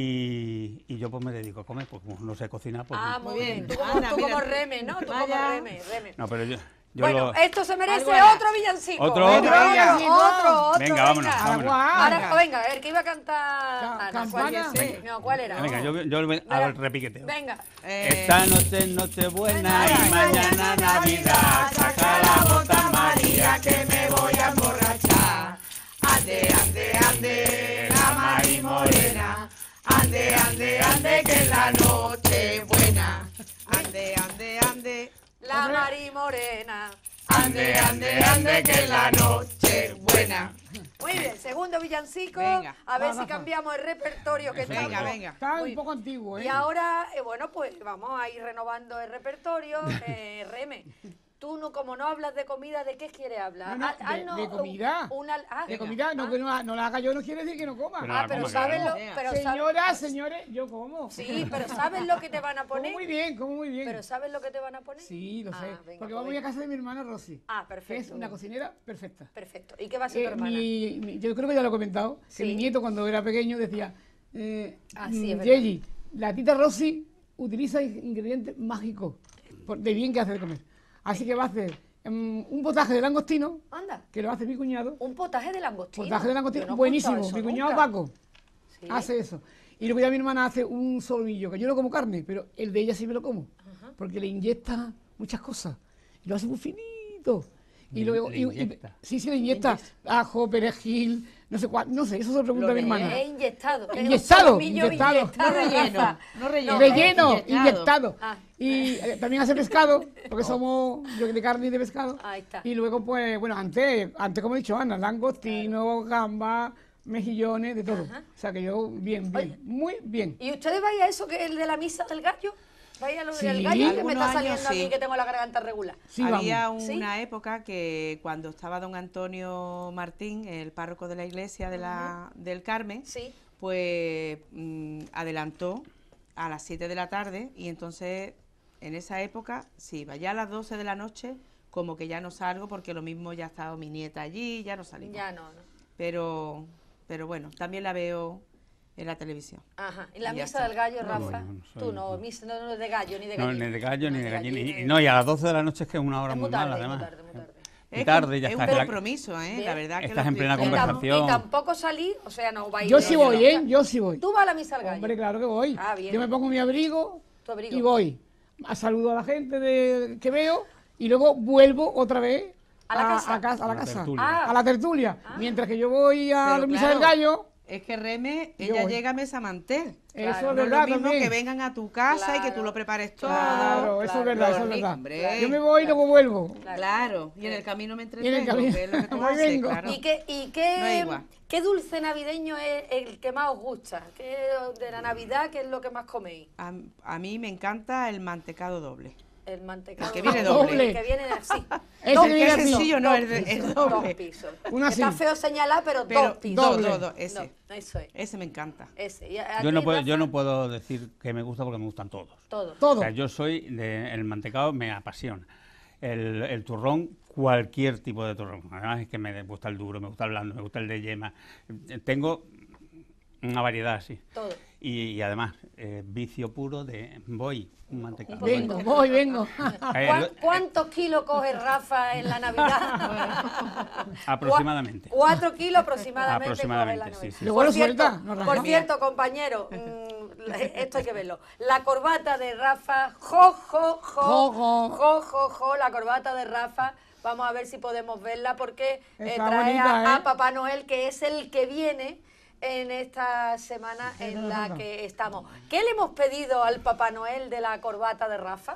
Y, y yo pues me dedico a comer, pues como no sé cocinar, pues... Ah, muy bien. bien. Tú como, Anda, tú como mira. Reme, ¿no? Tú como Vaya. Reme, Reme. No, pero yo... yo Bueno, lo- esto se merece Algo era. otro villancico. Otro, otro, otro. otro, Villancico. otro, otro, Venga, vámonos, venga. vámonos. Ahora, Venga. venga, el que iba a cantar Ca- Ana, campana. ¿cuál es? No, ¿cuál era? Venga, yo, yo Venga. al repiqueteo. Venga. Eh, Esta noche es Nochebuena y mañana Navidad. Saca la bota María que me voy a emborrachar. Ande, ande, ande, la Mari Morena. Ande, ande, ande, que es la noche buena. Ande, ande, ande. La Mari Morena. Ande, ande, ande, que es la noche buena. Muy bien, segundo villancico. Venga. A ver Va, si va, va. cambiamos el repertorio que Venga, estamos. venga. Está Muy- un poco antiguo, ¿eh? Y ahora, eh, bueno, pues vamos a ir renovando el repertorio. Eh, Reme, tú no, como no hablas de comida, ¿de qué quieres hablar? No, no, Haz- de- haznos de un- comida. una- ah, De venga. comida, no Ah, que no, no la haga yo no quiere decir que no coma. Pero ah, la pero coma, sabes lo, claro. pero sabes- Señoras, señores, yo como. Sí, pero ¿sabes lo que te van a Como poner? muy bien, como muy bien. Pero ¿sabes lo que te van a poner? Sí, lo Ah, sé. venga, Porque pues vamos a ir venga. a casa de mi hermana Rosy. Ah, Que es perfecto. una cocinera perfecta. Perfecto. ¿Y qué va a ser tu Eh, hermana? mi- mi- yo creo que ya lo he comentado, Sí. que mi nieto cuando era pequeño decía, eh, Ah, sí, es mm, verdad. Yeyi, la tita Rosy utiliza in- ingredientes mágicos por- de bien que hace de comer. Así que va a hacer mm, un potaje de langostino, Anda, que lo hace mi cuñado. un potaje de langostino. Potaje de Yo langostino, no he buenísimo. escuchado Mi eso cuñado nunca. Paco. Sí. hace eso. Y luego ya mi hermana hace un solomillo, que yo no como carne, pero el de ella sí me lo como, porque le inyecta muchas cosas. Y lo hace muy finito. Y Le- luego, le y- y- inyecta. sí, sí, le inyecta ajo, perejil, no sé cuál, no sé, eso se lo pregunta a mi hermana. Es inyectado. es un Inyectado, solomillo inyectado. inyectado, No relleno, Rafa. no relleno. Relleno, inyectado. inyectado. Ah. Y eh, también hace pescado, porque somos yo de carne y de pescado. Ahí está. Y luego, pues, bueno, antes, antes como he dicho Ana, langostino, gamba, mejillones, de todo. O sea que yo, bien, bien, Oye. muy bien. ¿Y ustedes vais a eso que es el de la misa del gallo? ¿Vais a lo del Sí. gallo que me Algunos está años saliendo a mí sí. que tengo la garganta regular? Sí, Había vamos. una época que cuando estaba don Antonio Martín, el párroco de la iglesia de la, del Carmen, Sí. pues mm, adelantó a las siete de la tarde y entonces en esa época, sí, iba ya a las doce de la noche, como que ya no salgo porque lo mismo ya ha estado mi nieta allí, ya no salimos. Ya no, no. Pero, pero bueno, también la veo en la televisión. Ajá. ¿Y la Y ya misa está. del gallo, No, Rafa? bueno, no soy- Tú no, misa no, no es de gallo ni de No, gallina. ni de gallo ni de gallina. Y, gallina. y no, y a las doce de la noche es que es una hora Es muy, muy tarde, mala, muy además. tarde, muy tarde. Y Es tarde, un- ya es estás un en la- compromiso, ¿eh? Bien. La verdad que Estás lo en plena estoy- Y, tam- conversación. y tampoco salí, o sea, no vais Yo de- sí voy, ¿eh? Yo sí voy. ¿Tú vas a la misa del gallo? Hombre, claro que voy. Ah, bien. Yo me pongo mi abrigo, Tu abrigo. y voy. A saludo a la gente de, que veo y luego vuelvo otra vez ¿A la casa? a, casa, a la A la casa. tertulia. Ah. A la tertulia. Mientras que yo voy a Pero la misa claro, del gallo, Es que Reme, Yo ella voy. llega a mesa mantel. eso Claro, es No es verdad lo mismo también. que vengan a tu casa y que tú Claro. lo prepares todo. Claro, eso es verdad, eso es Lo verdad. hombre. Yo me voy y luego vuelvo. Claro, y en el camino me en el entretengo, camino que es lo que tú voy y haces, vengo. claro. ¿Y qué, y No es qué, igual. qué dulce navideño es el que más os gusta? ¿Qué, de la Navidad, qué es lo que más coméis? A, a mí me encanta el mantecado doble. El mantecado. El que viene doble. El que viene así. Ese Dos que viene pisos, así. sencillo, no, dos el de- el pisos, doble. dos pisos. Una así. Está feo señalar, pero, Pero dos pisos. dos, Doble. dos, dos, ese. No, eso es. Ese me encanta. Ese. ¿Y a Yo no, ti, puedo, Rafa? yo no puedo decir que me gusta porque me gustan todos. Todo. Todo. O sea, yo soy, de, el mantecado me apasiona. El, el turrón, cualquier tipo de turrón. Además es que me gusta el duro, me gusta el blando, me gusta el de yema. Eh, Tengo una variedad así. Todo. Y, y además, eh, vicio puro de voy, un mantecado. Vengo, voy, vengo. Eh, ¿Cuán- lo- ¿Cuántos kilos coge Rafa en la Navidad? Aproximadamente. Cua- Cuatro kilos aproximadamente. Aproximadamente, coge en la sí, Navidad. sí. Luego Por lo cierto, suelta, no por rasga. cierto, compañero, mm, esto hay que verlo. La corbata de Rafa, jo, jo, jo, Jo, jo. jo, jo, jo, la corbata de Rafa. Vamos a ver si podemos verla porque eh, Está trae bonita, a, a ¿eh? Papá Noel, que es el que viene en esta semana en la que estamos. ¿Qué le hemos pedido al Papá Noel de la corbata de Rafa?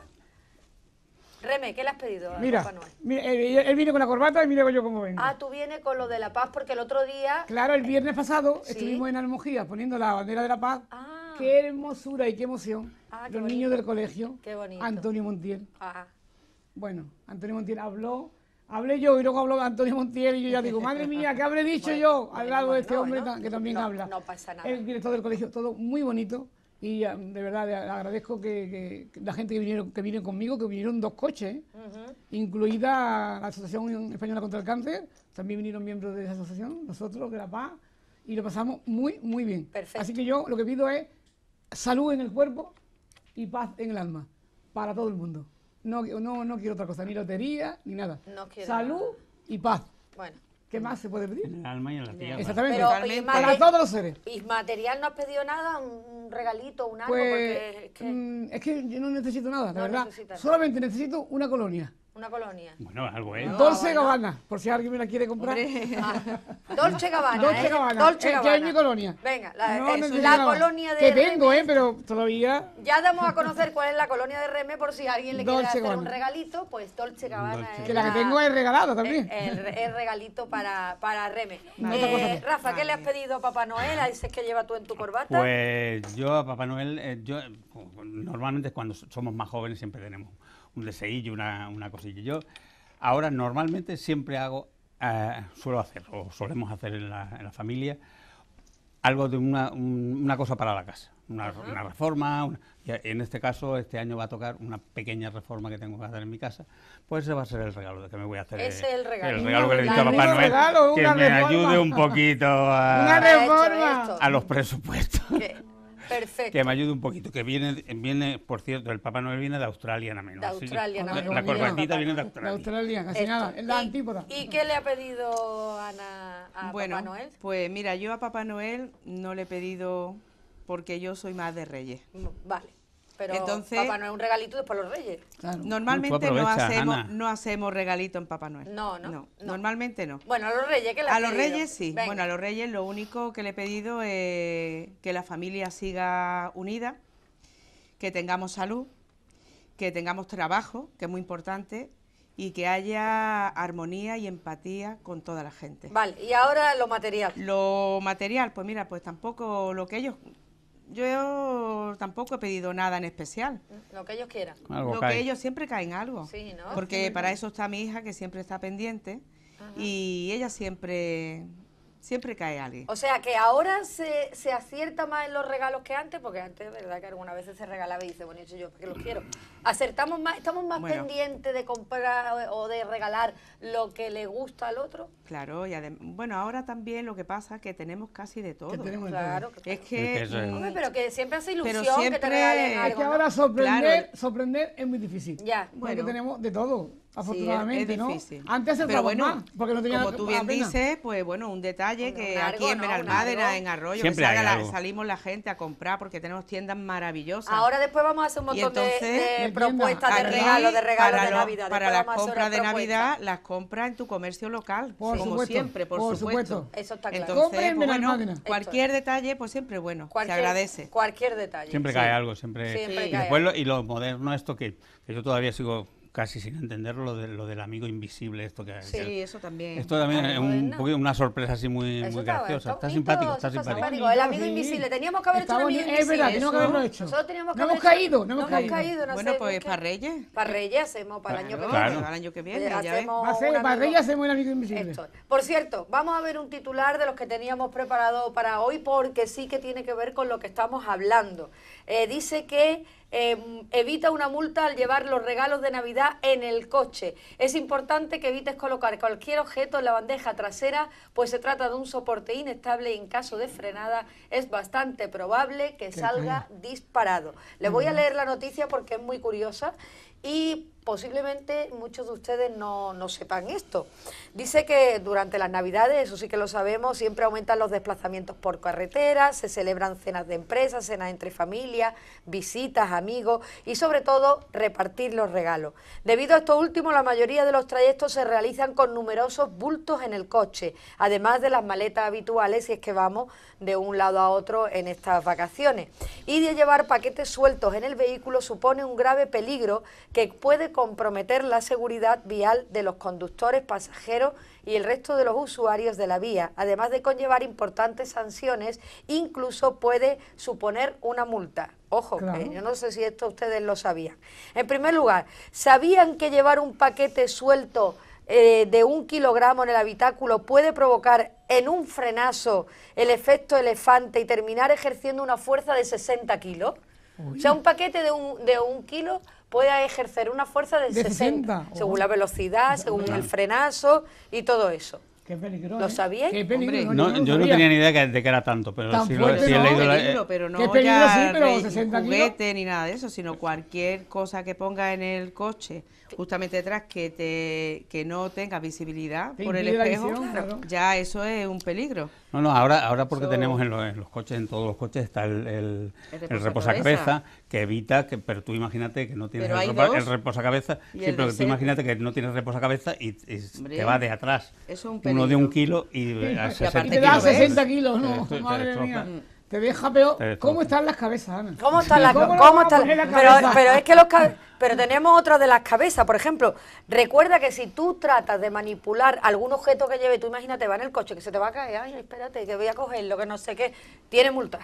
Reme, ¿qué le has pedido al Mira, Papá Noel? mira, él, él viene con la corbata y mira yo cómo vengo. Ah, tú vienes con lo de la paz porque el otro día... Claro, el viernes pasado Sí. estuvimos en Almojía poniendo la bandera de la paz. Ah. Qué hermosura y qué emoción. Ah, qué Los bonito. niños del colegio. Qué bonito. Antonio Montiel. Ah, Bueno, Antonio Montiel habló, hablé yo y luego habló Antonio Montiel y yo ya digo, madre mía, ¿qué habré dicho yo al bueno, lado de este bueno, hombre bueno. tan- que también No, habla? no pasa nada. El director del colegio, todo muy bonito y ah, de verdad le agradezco que, que- que la gente que vinieron, que vinieron conmigo, que vinieron dos coches, incluida la Asociación Española contra el Cáncer, también vinieron miembros de esa asociación, nosotros, de La Paz, y lo pasamos muy, muy bien. Perfecto. Así que yo lo que pido es salud en el cuerpo y paz en el alma, para todo el mundo. No, no, no quiero otra cosa, ni lotería, ni nada. No quiero Salud nada. y paz. bueno. ¿Qué más se puede pedir? En el alma y en la tierra. Exactamente. Pero, Totalmente. y Para mate- todos los seres. ¿Y material no has pedido nada? ¿Un regalito, un algo? Pues Porque es que mm, es que yo no necesito nada, la No verdad. necesitas Solamente necesito una colonia. una colonia. Bueno, algo es. Ah, Dolce bueno. Gabbana, por si alguien me la quiere comprar. Ah, Dolce Gabbana, Dolce ¿eh? Gabbana, Dolce eh, que Gabbana. es mi colonia. Venga, la, No eh, necesito la nada. colonia de Que tengo, Reme. ¿eh? Pero todavía... Ya damos a conocer cuál es la colonia de Reme por si alguien le quiere Dolce hacer un Gabbana. regalito, pues Dolce Gabbana Dolce. es Que la que tengo es regalada también. El, el- el regalito para, para Reme. No, Eh, otra cosa no. Rafa, ¿qué le has pedido a Papá Noel? A ese que lleva tú en tu corbata. Pues yo a Papá Noel, eh, yo eh, normalmente cuando somos más jóvenes siempre tenemos un deseillo, una, una cosilla. Yo ahora normalmente siempre hago, eh, suelo hacer, o solemos hacer en la, en la familia, algo de una, un- una cosa para la casa, una, una reforma, una- y en este caso este año va a tocar una pequeña reforma que tengo que hacer en mi casa, pues ese va a ser el regalo de que me voy a hacer. Ese eh, es el regalo. El regalo que le he dicho a Una- Papá un Noel, regalo, que una me reforma. ayude un poquito Una a, re- Ha hecho reforma. esto. a los presupuestos. Que- Perfecto. que me ayude un poquito, que viene, viene, por cierto, el Papá Noel viene de Australia, nada menos. De así que Australia, nada la, menos. la corbatita Bien. viene de De Australia. Australia, casi Esto. nada, es la ¿Y- antípoda. ¿Y qué le ha pedido Ana a Bueno, Papá Noel? pues mira, yo a Papá Noel no le he pedido porque yo soy más de Reyes. Mm, Vale. Pero Entonces- Papá Noel un regalito después los Reyes. Claro. Normalmente Tú no aprovechas, hacemos, Ana. no hacemos regalito en Papá Noel. No, no, no. Normalmente no. Bueno, a los Reyes, ¿qué le has A los pedido? Reyes sí. Venga. Bueno, a los Reyes lo único que le he pedido es que la familia siga unida, que tengamos salud, que tengamos trabajo, que es muy importante, y que haya armonía y empatía con toda la gente. Vale, y ahora lo material. Lo material, pues mira, pues tampoco lo que ellos... Yo tampoco he pedido nada en especial. Lo que ellos quieran. Algo Lo cae. que ellos siempre caen algo. Sí, ¿no? Porque para eso está mi hija, que siempre está pendiente, y ella siempre, siempre cae alguien. O sea, que ahora se, se acierta más en los regalos que antes, porque antes, verdad, que algunas veces se regalaba y dice, bueno, eso yo, ¿para qué los quiero? Acertamos más, estamos más Bueno. pendientes de comprar o de regalar lo que le gusta al otro. Claro, y adem- bueno, ahora también lo que pasa es que tenemos casi de todo. Que tenemos de Claro, todo. que Es Es que... que eso es- mm, Hombre, pero que siempre hace Pero ilusión que te siempre- regalen Es algo, Es que ¿no? ahora sorprender, Claro. sorprender es muy difícil. Ya. Porque Bueno. tenemos de todo, afortunadamente, es ¿no? difícil. Antes Pero acertamos bueno, más, porque no tenía como tú bien apenas. dices, pues bueno, un detalle Un- que un aquí algo, en ¿no? Un Benalmádena, algo. en Arroyo, Siempre que salga hay la- algo. salimos la gente a comprar porque tenemos tiendas maravillosas. Ahora después vamos a hacer un Y montón de- entonces, de, de propuestas de Aquí, regalos, de regalos para de lo- Navidad. Para Después las vamos a hacer compras de unas propuestas. Navidad, las compras en tu comercio local, Por como supuesto, siempre, por, por supuesto. supuesto. Eso está claro. Entonces, Compren en pues bueno, Benalmádena. cualquier detalle, pues siempre es bueno, Cualquier, se agradece. Cualquier detalle. Siempre Sí. cae algo, siempre. Siempre y cae después algo. lo, y lo moderno esto que, que yo todavía sigo casi sin entender lo, de, lo del amigo invisible, esto que, Sí, que- eso también. esto también Ay, es un moderna. poquito una sorpresa así muy, Eso muy está- graciosa. Está, bonito, simpático, eso está simpático. simpático. El amigo Sí. invisible. Teníamos que haber Está hecho un amigo bonito, invisible. Es verdad, tenemos que haberlo Eso. hecho. Nosotros teníamos que no haber hemos hecho- caído, no hemos caído. caído, no Bueno, sé pues por qué. para Reyes. Para Reyes hacemos, para el año que Claro. viene. Claro. Para el año que viene, Oye, ya ves. hacemos Va a ser, un para amigo- Reyes hacemos el amigo invisible. Esto. Por cierto, vamos a ver un titular de los que teníamos preparado para hoy porque sí que tiene que ver con lo que estamos hablando. Eh, dice que eh, evita una multa al llevar los regalos de Navidad en el coche. Es importante que evites colocar cualquier objeto en la bandeja trasera, pues se trata de un soporte inestable y en caso de frenada es bastante probable que salga disparado. Le voy a leer la noticia porque es muy curiosa y posiblemente muchos de ustedes no, no sepan esto. Dice que durante las Navidades, eso sí que lo sabemos, siempre aumentan los desplazamientos por carretera, se celebran cenas de empresas, cenas entre familias, visitas, amigos y sobre todo repartir los regalos. Debido a esto último, la mayoría de los trayectos se realizan con numerosos bultos en el coche, además de las maletas habituales si es que vamos de un lado a otro en estas vacaciones. Y de llevar paquetes sueltos en el vehículo supone un grave peligro que puede comprometer la seguridad vial de los conductores, pasajeros y el resto de los usuarios de la vía, además de conllevar importantes sanciones, incluso puede suponer una multa. Ojo, Claro. que yo no sé si esto ustedes lo sabían. En primer lugar, ¿sabían que llevar un paquete suelto eh, de un kilogramo en el habitáculo puede provocar en un frenazo el efecto elefante y terminar ejerciendo una fuerza de sesenta kilos? O sea, un paquete de un, de un kilo puede ejercer una fuerza de, De sesenta, sesenta. según Oh. la velocidad, según el frenazo y todo eso. Qué peligro, ¿Lo ¿eh? sabíais? Qué peligro, Hombre, No, lo yo no sabía. tenía ni idea que- de que era tanto, pero Tan sí lo, fuerte, sí he ¿no? leído la- peligro, eh, pero no Qué peligro, ya sí, pero rey- sesenta kilos. juguete ni nada de eso, sino cualquier cosa que ponga en el coche justamente detrás que te que no tenga visibilidad Te por el impide la espejo, visión, claro. ya eso es un peligro. No, no, ahora, ahora porque Eso- tenemos en los, en los coches, en todos los coches está el, el, El el reposacabeza. reposacabeza que evita que, pero tú imagínate que no tienes Pero el, hay repo- dos. el reposacabeza, Y sí, el pero de tú ser- imagínate que no tienes reposacabeza y, y Hombre, te va de atrás. eso es un Uno de peligro. un kilo y eh, a Y sesenta aparte Y te que da lo ves. sesenta kilos, no, Te- te madre destroza. mía. Te deja peor. Te destroza. ¿Cómo están las cabezas, Ana? ¿Cómo están las ¿Cómo cómo le vamos a están- poner la pero, cabeza? pero es que los ca- pero tenemos otra de las cabezas, por ejemplo, recuerda que si tú tratas de manipular algún objeto que lleve, tú imagínate, va en el coche que se te va a caer, ay, espérate, que voy a cogerlo, que no sé qué, tiene multa.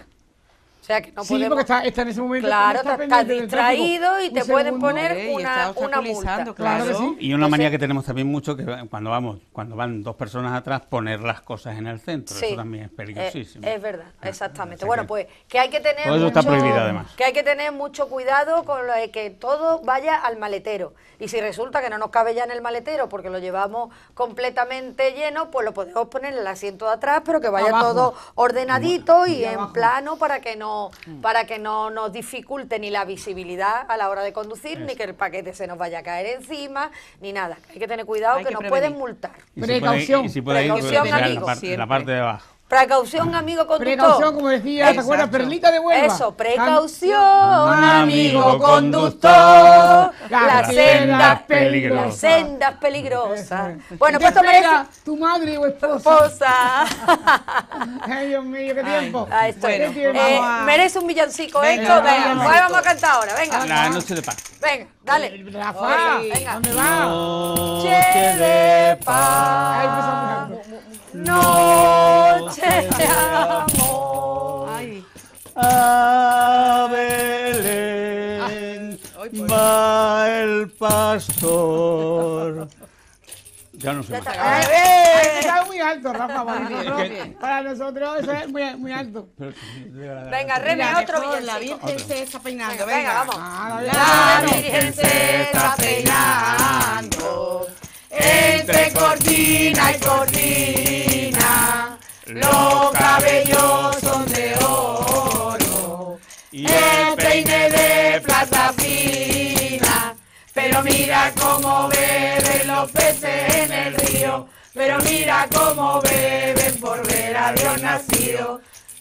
O sea que no Sí, podemos. porque está, está en ese momento. Claro, está estás pendiente del distraído tráfico. y Un te pueden segundo. poner Hombre, y una, está una multa. obstaculizando, Claro que claro. sí. Y una Entonces- manía que tenemos también mucho que cuando vamos, cuando van dos personas atrás, poner las cosas en el centro. Sí. Eso también es Eh, peligrosísimo. es verdad, Ah, exactamente. o sea Bueno, que- pues que hay que tener Todo eso mucho, está prohibido, además. que hay que tener mucho cuidado con lo de que todo vaya al maletero. Y si resulta que no nos cabe ya en el maletero porque lo llevamos completamente lleno, pues lo podemos poner en el asiento de atrás, pero que vaya Abajo. todo ordenadito y, Y en abajo. plano para que no no, para que no nos dificulte ni la visibilidad a la hora de conducir, ni que el paquete se nos vaya a caer encima, ni nada. Hay que tener cuidado, Hay que, que nos prevenir. pueden multar. Y si Precaución. puede- y si puede ir, Precaución, pues, en la amigo. parte, en la Siempre. parte de abajo. Precaución, amigo conductor. Precaución, como decía, ¿te acuerdas? Exacto. Perlita de Huelva. Eso, precaución, amigo amigo conductor. conductor. Las Las sendas sendas peligrosas. peligrosas. Las sendas peligrosas. Eso es. Bueno, ¿Qué pues esto merece... espera tu madre o esposa? Esposa. Ay, Dios mío, qué tiempo. Ahí estoy. Bueno, pues Eh, vamos a- merece un villancico Venga, esto. Venga, vamos. pues vamos a cantar ahora. Venga, La noche de paz. venga, dale. Rafa, Venga. ¿dónde va? Noche de paz. Ay, pues, vamos. Noche de amor. Ay, A Belén va el pastor. Ya no sé más. Ay, Ay, ve. está muy alto, Rafa, para Bien, nosotros, bien. para nosotros eso es muy, muy alto. Pero, de verdad. Venga, Remy, mira, otro mejor la villancico. Virgen se está peinando. Venga, Venga, vamos. Ah, La Virgen se está peinando entre cortina y cortina. Los cabellos son de oro, Y el peine de plata fina. Pero mira cómo beben los peces en el río. Pero mira cómo beben por ver a Dios nacido.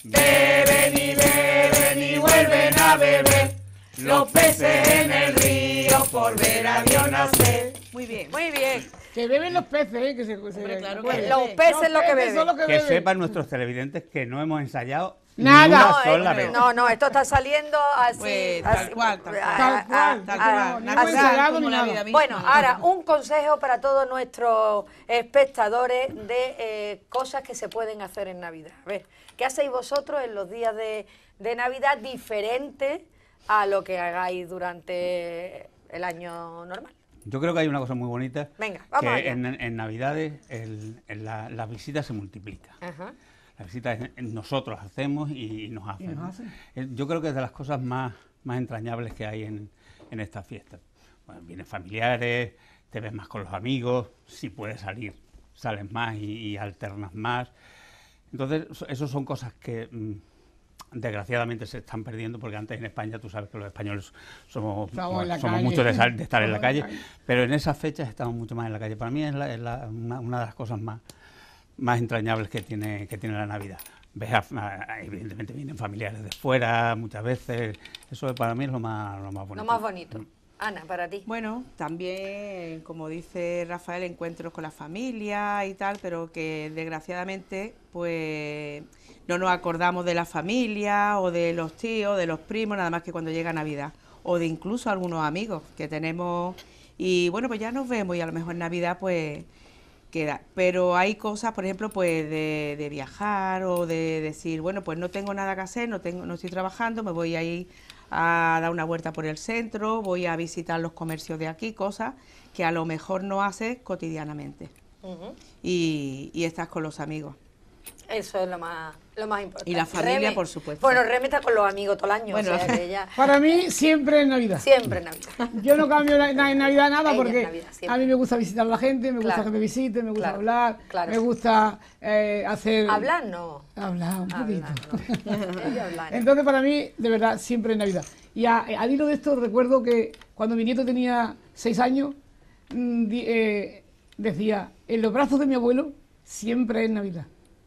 Beben y beben y vuelven a beber los peces en el río por ver a Dios nacer. muy bien. Muy bien. Que beben los peces, ¿eh? Que se, se- Hombre, claro bueno, que Los beben. peces lo que peces son los beben. que que beben. sepan nuestros televidentes que no hemos ensayado Nada. ni una No, sola eh, vez. no, no, esto está saliendo así. Pues, así- tal cual, tal cual. ah, Tal ah, cual, Tal ah, cual, no hemos natural ensayado como ni la nada. vida misma. Bueno, ahora un consejo para todos nuestros espectadores de eh, cosas que se pueden hacer en Navidad. A ver, ¿qué hacéis vosotros en los días de, de Navidad diferente a lo que hagáis durante el año normal? Yo creo que hay una cosa muy bonita. Venga, vamos que allá. en, en Navidades el- en la, la visita se multiplica. Ajá. La visita es- nosotros hacemos y, y nos hacen. Y nos ¿no? hacen. Eh, Yo creo que es de las cosas más, más entrañables que hay en, en estas fiestas. Bueno, vienen familiares, te ves más con los amigos, si puedes salir, sales más y, y alternas más. Entonces, so- eso son cosas que mm, desgraciadamente se están perdiendo, porque antes en España tú sabes que los españoles somos, Estamos en la somos calle. mucho de, sal- de estar en la Estamos en calle, la calle. pero en esas fechas estamos mucho más en la calle. Para mí es, la- es la- una, una de las cosas más, más entrañables que tiene, que tiene la Navidad. Ves a- a- evidentemente vienen familiares de fuera muchas veces, eso para mí es lo más, lo más bonito. Lo más bonito. Ana, para ti. Bueno, también, como dice Rafael, encuentros con la familia y tal, pero que desgraciadamente, pues, no nos acordamos de la familia o de los tíos, de los primos, nada más que cuando llega Navidad, o de incluso algunos amigos que tenemos, y bueno, pues ya nos vemos y a lo mejor en Navidad, pues, queda. Pero hay cosas, por ejemplo, pues, de, de viajar o de decir, bueno, pues no tengo nada que hacer, no tengo, no estoy trabajando, me voy a ir a dar una vuelta por el centro, voy a visitar los comercios de aquí, cosas que a lo mejor no haces cotidianamente. Ujú. Y, y estás con los amigos. Eso es lo más, lo más importante. Y la familia, Remy- por supuesto. Bueno, Remy está con los amigos todo el año, Bueno. o sea que ya Para mí siempre es Navidad. siempre en Navidad. Yo no cambio na- na- en Navidad nada Ella porque es Navidad, siempre. a mí me gusta visitar a la gente, me gusta Claro. que me visiten, me gusta Claro, hablar, claro. me gusta eh, hacer... Hablar no. Hablar un poquito. Hablar, no. Ella hablar. Entonces para mí, de verdad, siempre es Navidad. Y a- al hilo de esto recuerdo que cuando mi nieto tenía seis años, mm, di- eh, decía, en los brazos de mi abuelo siempre es Navidad.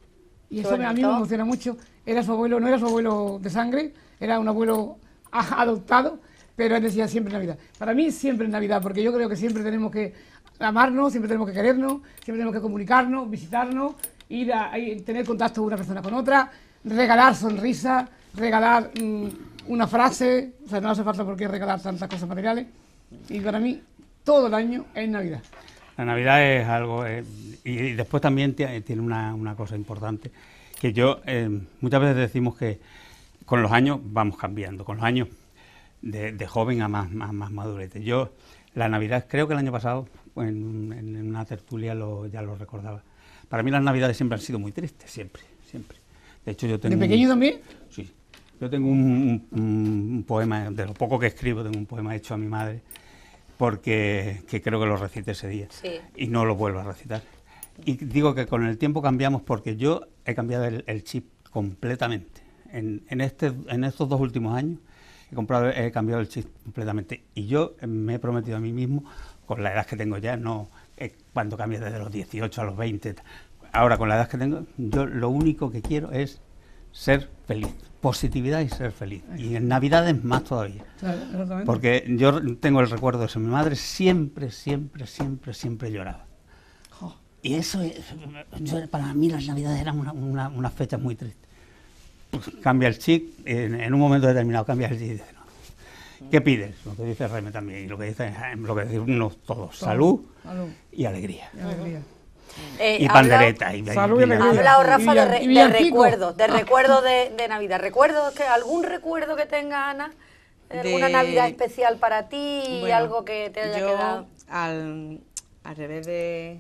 Y Qué eso me- a mí me bonito. emociona mucho. Era su abuelo, no era su abuelo de sangre, era un abuelo a- adoptado, pero él decía siempre Navidad. Para mí siempre es Navidad, porque yo creo que siempre tenemos que amarnos, siempre tenemos que querernos, siempre tenemos que comunicarnos, visitarnos, ir a, a ir- tener contacto una persona con otra, regalar sonrisas, regalar mm, una frase, o sea, no hace falta por qué regalar tantas cosas materiales. Y para mí, todo el año es Navidad. La Navidad es algo, eh, y, y después también tie- tiene una, una cosa importante, que yo, eh, muchas veces decimos que con los años vamos cambiando, con los años de, de joven a más, más, más madurete. Yo, la Navidad, creo que el año pasado, en, en una tertulia lo, ya lo recordaba, para mí las Navidades siempre han sido muy tristes, siempre, siempre. De hecho, yo tengo... ¿De un- pequeño también? Sí. Yo tengo un, un- un poema, de lo poco que escribo, tengo un poema hecho a mi madre, porque que creo que lo recité ese día Sí. y no lo vuelvo a recitar. Y digo que con el tiempo cambiamos porque yo he cambiado el, el chip completamente en, en, este, en estos dos últimos años he, comprado, he cambiado el chip completamente. Y yo me he prometido a mí mismo, con la edad que tengo ya, no eh, cuando cambie desde los dieciocho a los veinte, ahora con la edad que tengo, yo lo único que quiero es ser feliz. Positividad y ser feliz. Y en Navidades más todavía. Claro, porque yo tengo el recuerdo de eso. Mi madre siempre, siempre, siempre, siempre lloraba. Oh. Y eso, yo, para mí las Navidades eran una, una, una fecha muy triste. Pues cambia el chip, en, en un momento determinado cambia el chip y dice, no. ¿Qué pides? Lo que dice Reme también, y lo que dice lo que decimos todos, salud, salud y alegría. Y alegría. Eh, y pandereta. Y, y, Salud, y, y ha hablado Rafa y, de, re, de recuerdos, de recuerdos de, de Navidad. ¿Recuerdos que, algún recuerdo que tenga, Ana? De ¿Alguna Navidad especial para ti y bueno, algo que te haya yo, quedado? Al, al revés de,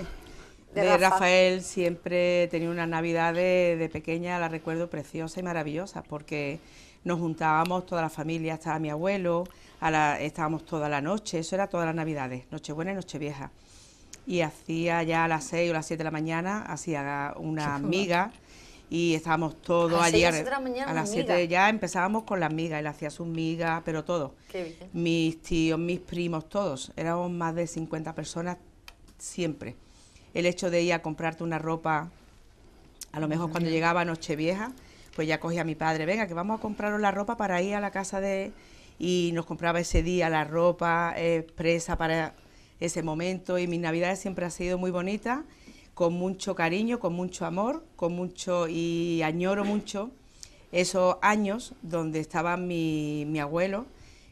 de, de Rafa. Rafael, siempre he tenido una Navidad de, de pequeña, la recuerdo preciosa y maravillosa, porque nos juntábamos toda la familia, estaba mi abuelo, a la, estábamos toda la noche, eso era todas las Navidades, Nochebuena y Nochevieja. Y hacía ya a las seis o las siete de la mañana, hacía una miga y estábamos todos ¿A allí. Seis, a, las siete de la mañana, a las siete ya empezábamos con las migas, él hacía sus migas, pero todo. Qué bien. Mis tíos, mis primos, todos. Éramos más de cincuenta personas siempre. El hecho de ir a comprarte una ropa, a lo mejor mm. cuando llegaba Nochevieja, pues ya cogía a mi padre, venga, que vamos a compraros la ropa para ir a la casa de... Y nos compraba ese día la ropa expresa para... ese momento, y mis Navidades siempre han sido muy bonitas, con mucho cariño, con mucho amor, con mucho y añoro mucho esos años donde estaba mi, mi abuelo,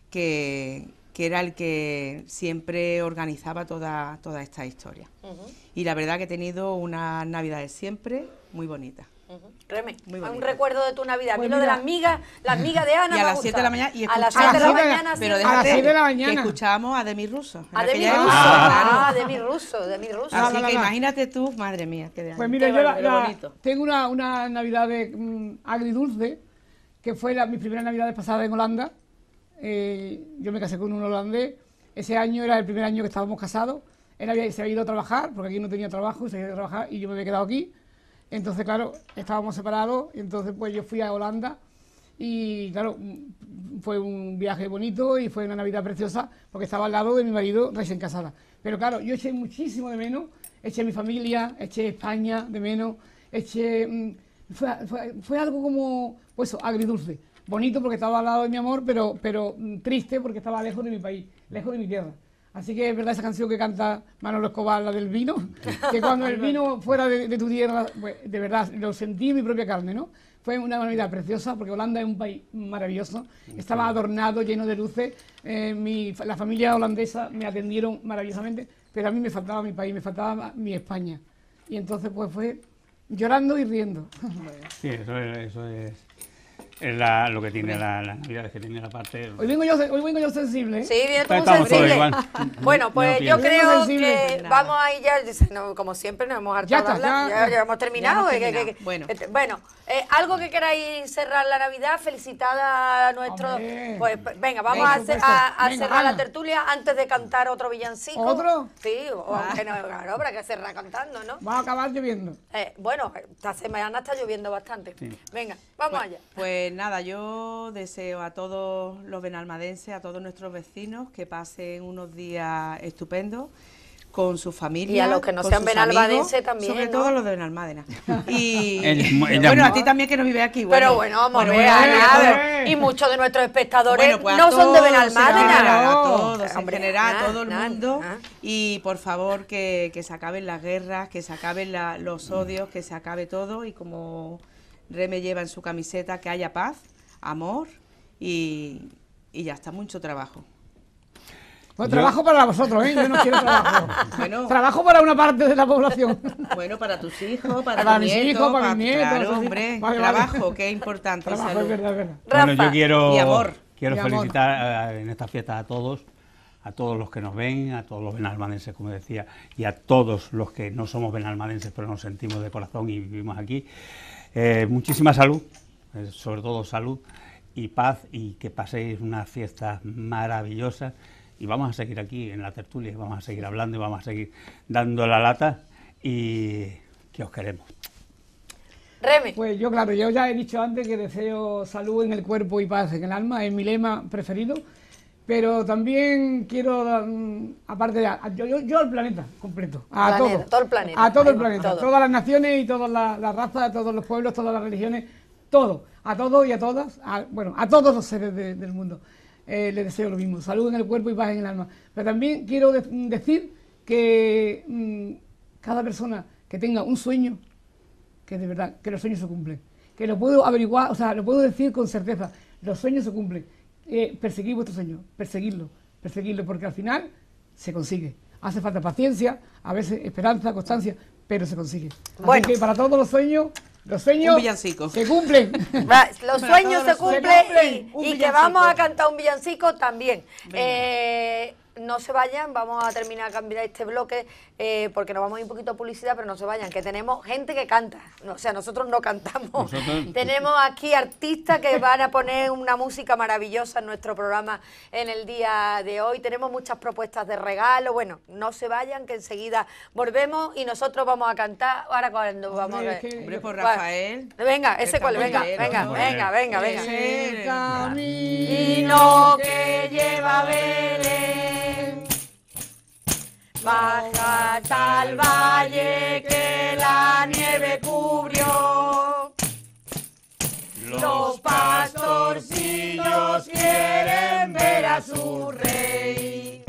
que, que era el que siempre organizaba toda, toda esta historia. Uh-huh. Y la verdad que he tenido unas Navidades siempre muy bonitas. Uh-huh. Reme, un recuerdo de tu Navidad. Pues a mí lo de las migas, las migas de Ana. Y a las siete de la mañana. Y a las siete de la mañana. Pero déjate de la mañana. Que escuchábamos a Demi Russo. A Demi Russo. Ah, Demi Russo, Demi Russo. Así que imagínate tú, madre mía, qué de Pues mira, yo la, la, tengo una, una Navidad de, um, agridulce, que fue la, mi primera Navidad pasada en Holanda. Eh, yo me casé con un holandés. Ese año era el primer año que estábamos casados. Él había, se había ido a trabajar, porque aquí no tenía trabajo, se había ido a trabajar y yo me había quedado aquí. Entonces, claro, estábamos separados, y entonces pues yo fui a Holanda y, claro, fue un viaje bonito y fue una Navidad preciosa porque estaba al lado de mi marido recién casada. Pero claro, yo eché muchísimo de menos, eché mi familia, eché España de menos, eché... Fue, fue, fue algo como, pues, agridulce. Bonito porque estaba al lado de mi amor, pero, pero triste porque estaba lejos de mi país, lejos de mi tierra. Así que es verdad esa canción que canta Manolo Escobar, la del vino, que cuando el vino fuera de, de tu tierra, pues, de verdad, lo sentí en mi propia carne, ¿no? Fue una Navidad preciosa, porque Holanda es un país maravilloso, estaba adornado, lleno de luces, eh, mi, la familia holandesa me atendieron maravillosamente, pero a mí me faltaba mi país, me faltaba mi España. Y entonces pues fue llorando y riendo. Sí, eso es... Eso es... Es la, lo que tiene la, la Navidad, es que tiene la parte... Hoy vengo yo, hoy vengo yo sensible. Sí, viene tú sensible. Bueno, pues no, yo creo que vamos ahí ya, no, como siempre nos hemos hartado de hablar, ya, ya, ya hemos terminado. Ya hemos terminado. Que, que, bueno, este, bueno eh, algo que queráis cerrar la Navidad, felicitar a nuestro... Hombre. Pues venga, vamos venga, a, hacer, a, a venga, cerrar Ana. la tertulia antes de cantar otro villancico. ¿Otro? Sí, o, ah. aunque no, claro, habrá que cerrar cantando, ¿no? Va a acabar lloviendo. Eh, bueno, esta semana está lloviendo bastante. Sí. Venga, vamos pues, allá. Pues nada, yo deseo a todos los benalmadenses, a todos nuestros vecinos, que pasen unos días estupendos con su familia. Y a los que no sean benalmadenses también, sobre ¿no? todo los de Benalmádena. Y el, el, bueno, a ti también que nos vive aquí. Bueno, pero bueno, vamos bueno, a ver, bueno, a ver. Y muchos de nuestros espectadores bueno, pues no todos, son de Benalmádena. A todos, en general, a todo el mundo. Nah, nah. Y por favor, que, que se acaben las guerras, que se acaben la, los odios, que se acabe todo. Y como Reme lleva en su camiseta, que haya paz, amor y, y ya está, mucho trabajo. Bueno, trabajo para vosotros, ¿eh? Yo no quiero trabajo. Bueno, trabajo para una parte de la población. Bueno, para tus hijos, para, para tus mis nietos, hijos, para, para mis nietos. Claro, hombre, vale, trabajo, vale. Que es importante. Trabajo, salud. Es verdad, es verdad. Bueno, yo quiero, y amor. quiero y felicitar amor. A, en esta fiesta a todos, a todos los que nos ven, a todos los benalmadenses, como decía, y a todos los que no somos benalmadenses, pero nos sentimos de corazón y vivimos aquí. Eh, muchísima salud, eh, sobre todo salud y paz, y que paséis unas fiestas maravillosas. Y vamos a seguir aquí en la tertulia, vamos a seguir hablando y vamos a seguir dando la lata, y que os queremos. Reme. Pues yo, claro, yo ya he dicho antes que deseo salud en el cuerpo y paz en el alma, es mi lema preferido, pero también quiero, mm, aparte de, a- yo, yo, yo al planeta completo, a Planeta, todo, todo el planeta. a todo Ahí el va, planeta, todo. todas las naciones y todas las, las razas, todos los pueblos, todas las religiones, todo, a todos y a todas, a- bueno, a todos los seres de- del mundo. Eh, les deseo lo mismo, salud en el cuerpo y paz en el alma. Pero también quiero de- decir que mm, cada persona que tenga un sueño, que de verdad, que los sueños se cumplen, que lo puedo averiguar, o sea, lo puedo decir con certeza, los sueños se cumplen. Eh, perseguid vuestros sueños, perseguirlo, perseguirlo, porque al final se consigue. Hace falta paciencia, a veces esperanza, constancia, pero se consigue. Bueno. Así que para todos los sueños, los sueños Un villancico. se cumplen. Va, los Para sueños todos se los sueños. cumplen Se cumplen. y, Un y que villancico. vamos a cantar un villancico también. Venga. Eh, no se vayan, vamos a terminar a cambiar este bloque eh, porque nos vamos a ir un poquito a publicidad, pero no se vayan, que tenemos gente que canta. No, o sea, nosotros no cantamos. Nosotros- Tenemos aquí artistas que van a poner una música maravillosa en nuestro programa en el día de hoy. Tenemos muchas propuestas de regalo. Bueno, no se vayan, que enseguida volvemos y nosotros vamos a cantar. Ahora cuando vamos a Hombre, ver. es que- Hombre, por Va. Rafael. Venga, ese El cuál, venga, caballero, venga, ¿no? venga, venga, venga. El camino Camino que lleva a Belén, baja hasta el valle que la nieve cubrió. Los pastorcillos quieren ver a su rey.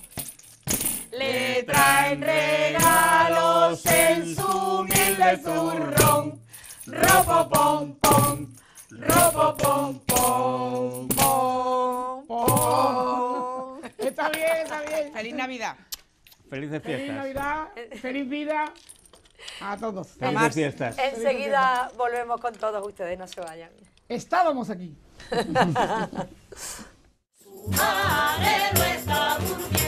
Le traen regalos en su humilde zurrón. Ropo pom pom, ropo pom pom pom pom. Está bien, está bien. Feliz Navidad. Felices Feliz fiestas. Navidad, feliz vida a todos. Felices fiestas. Enseguida volvemos con todos ustedes, no se vayan. Estábamos aquí. Madre lo está durmiendo.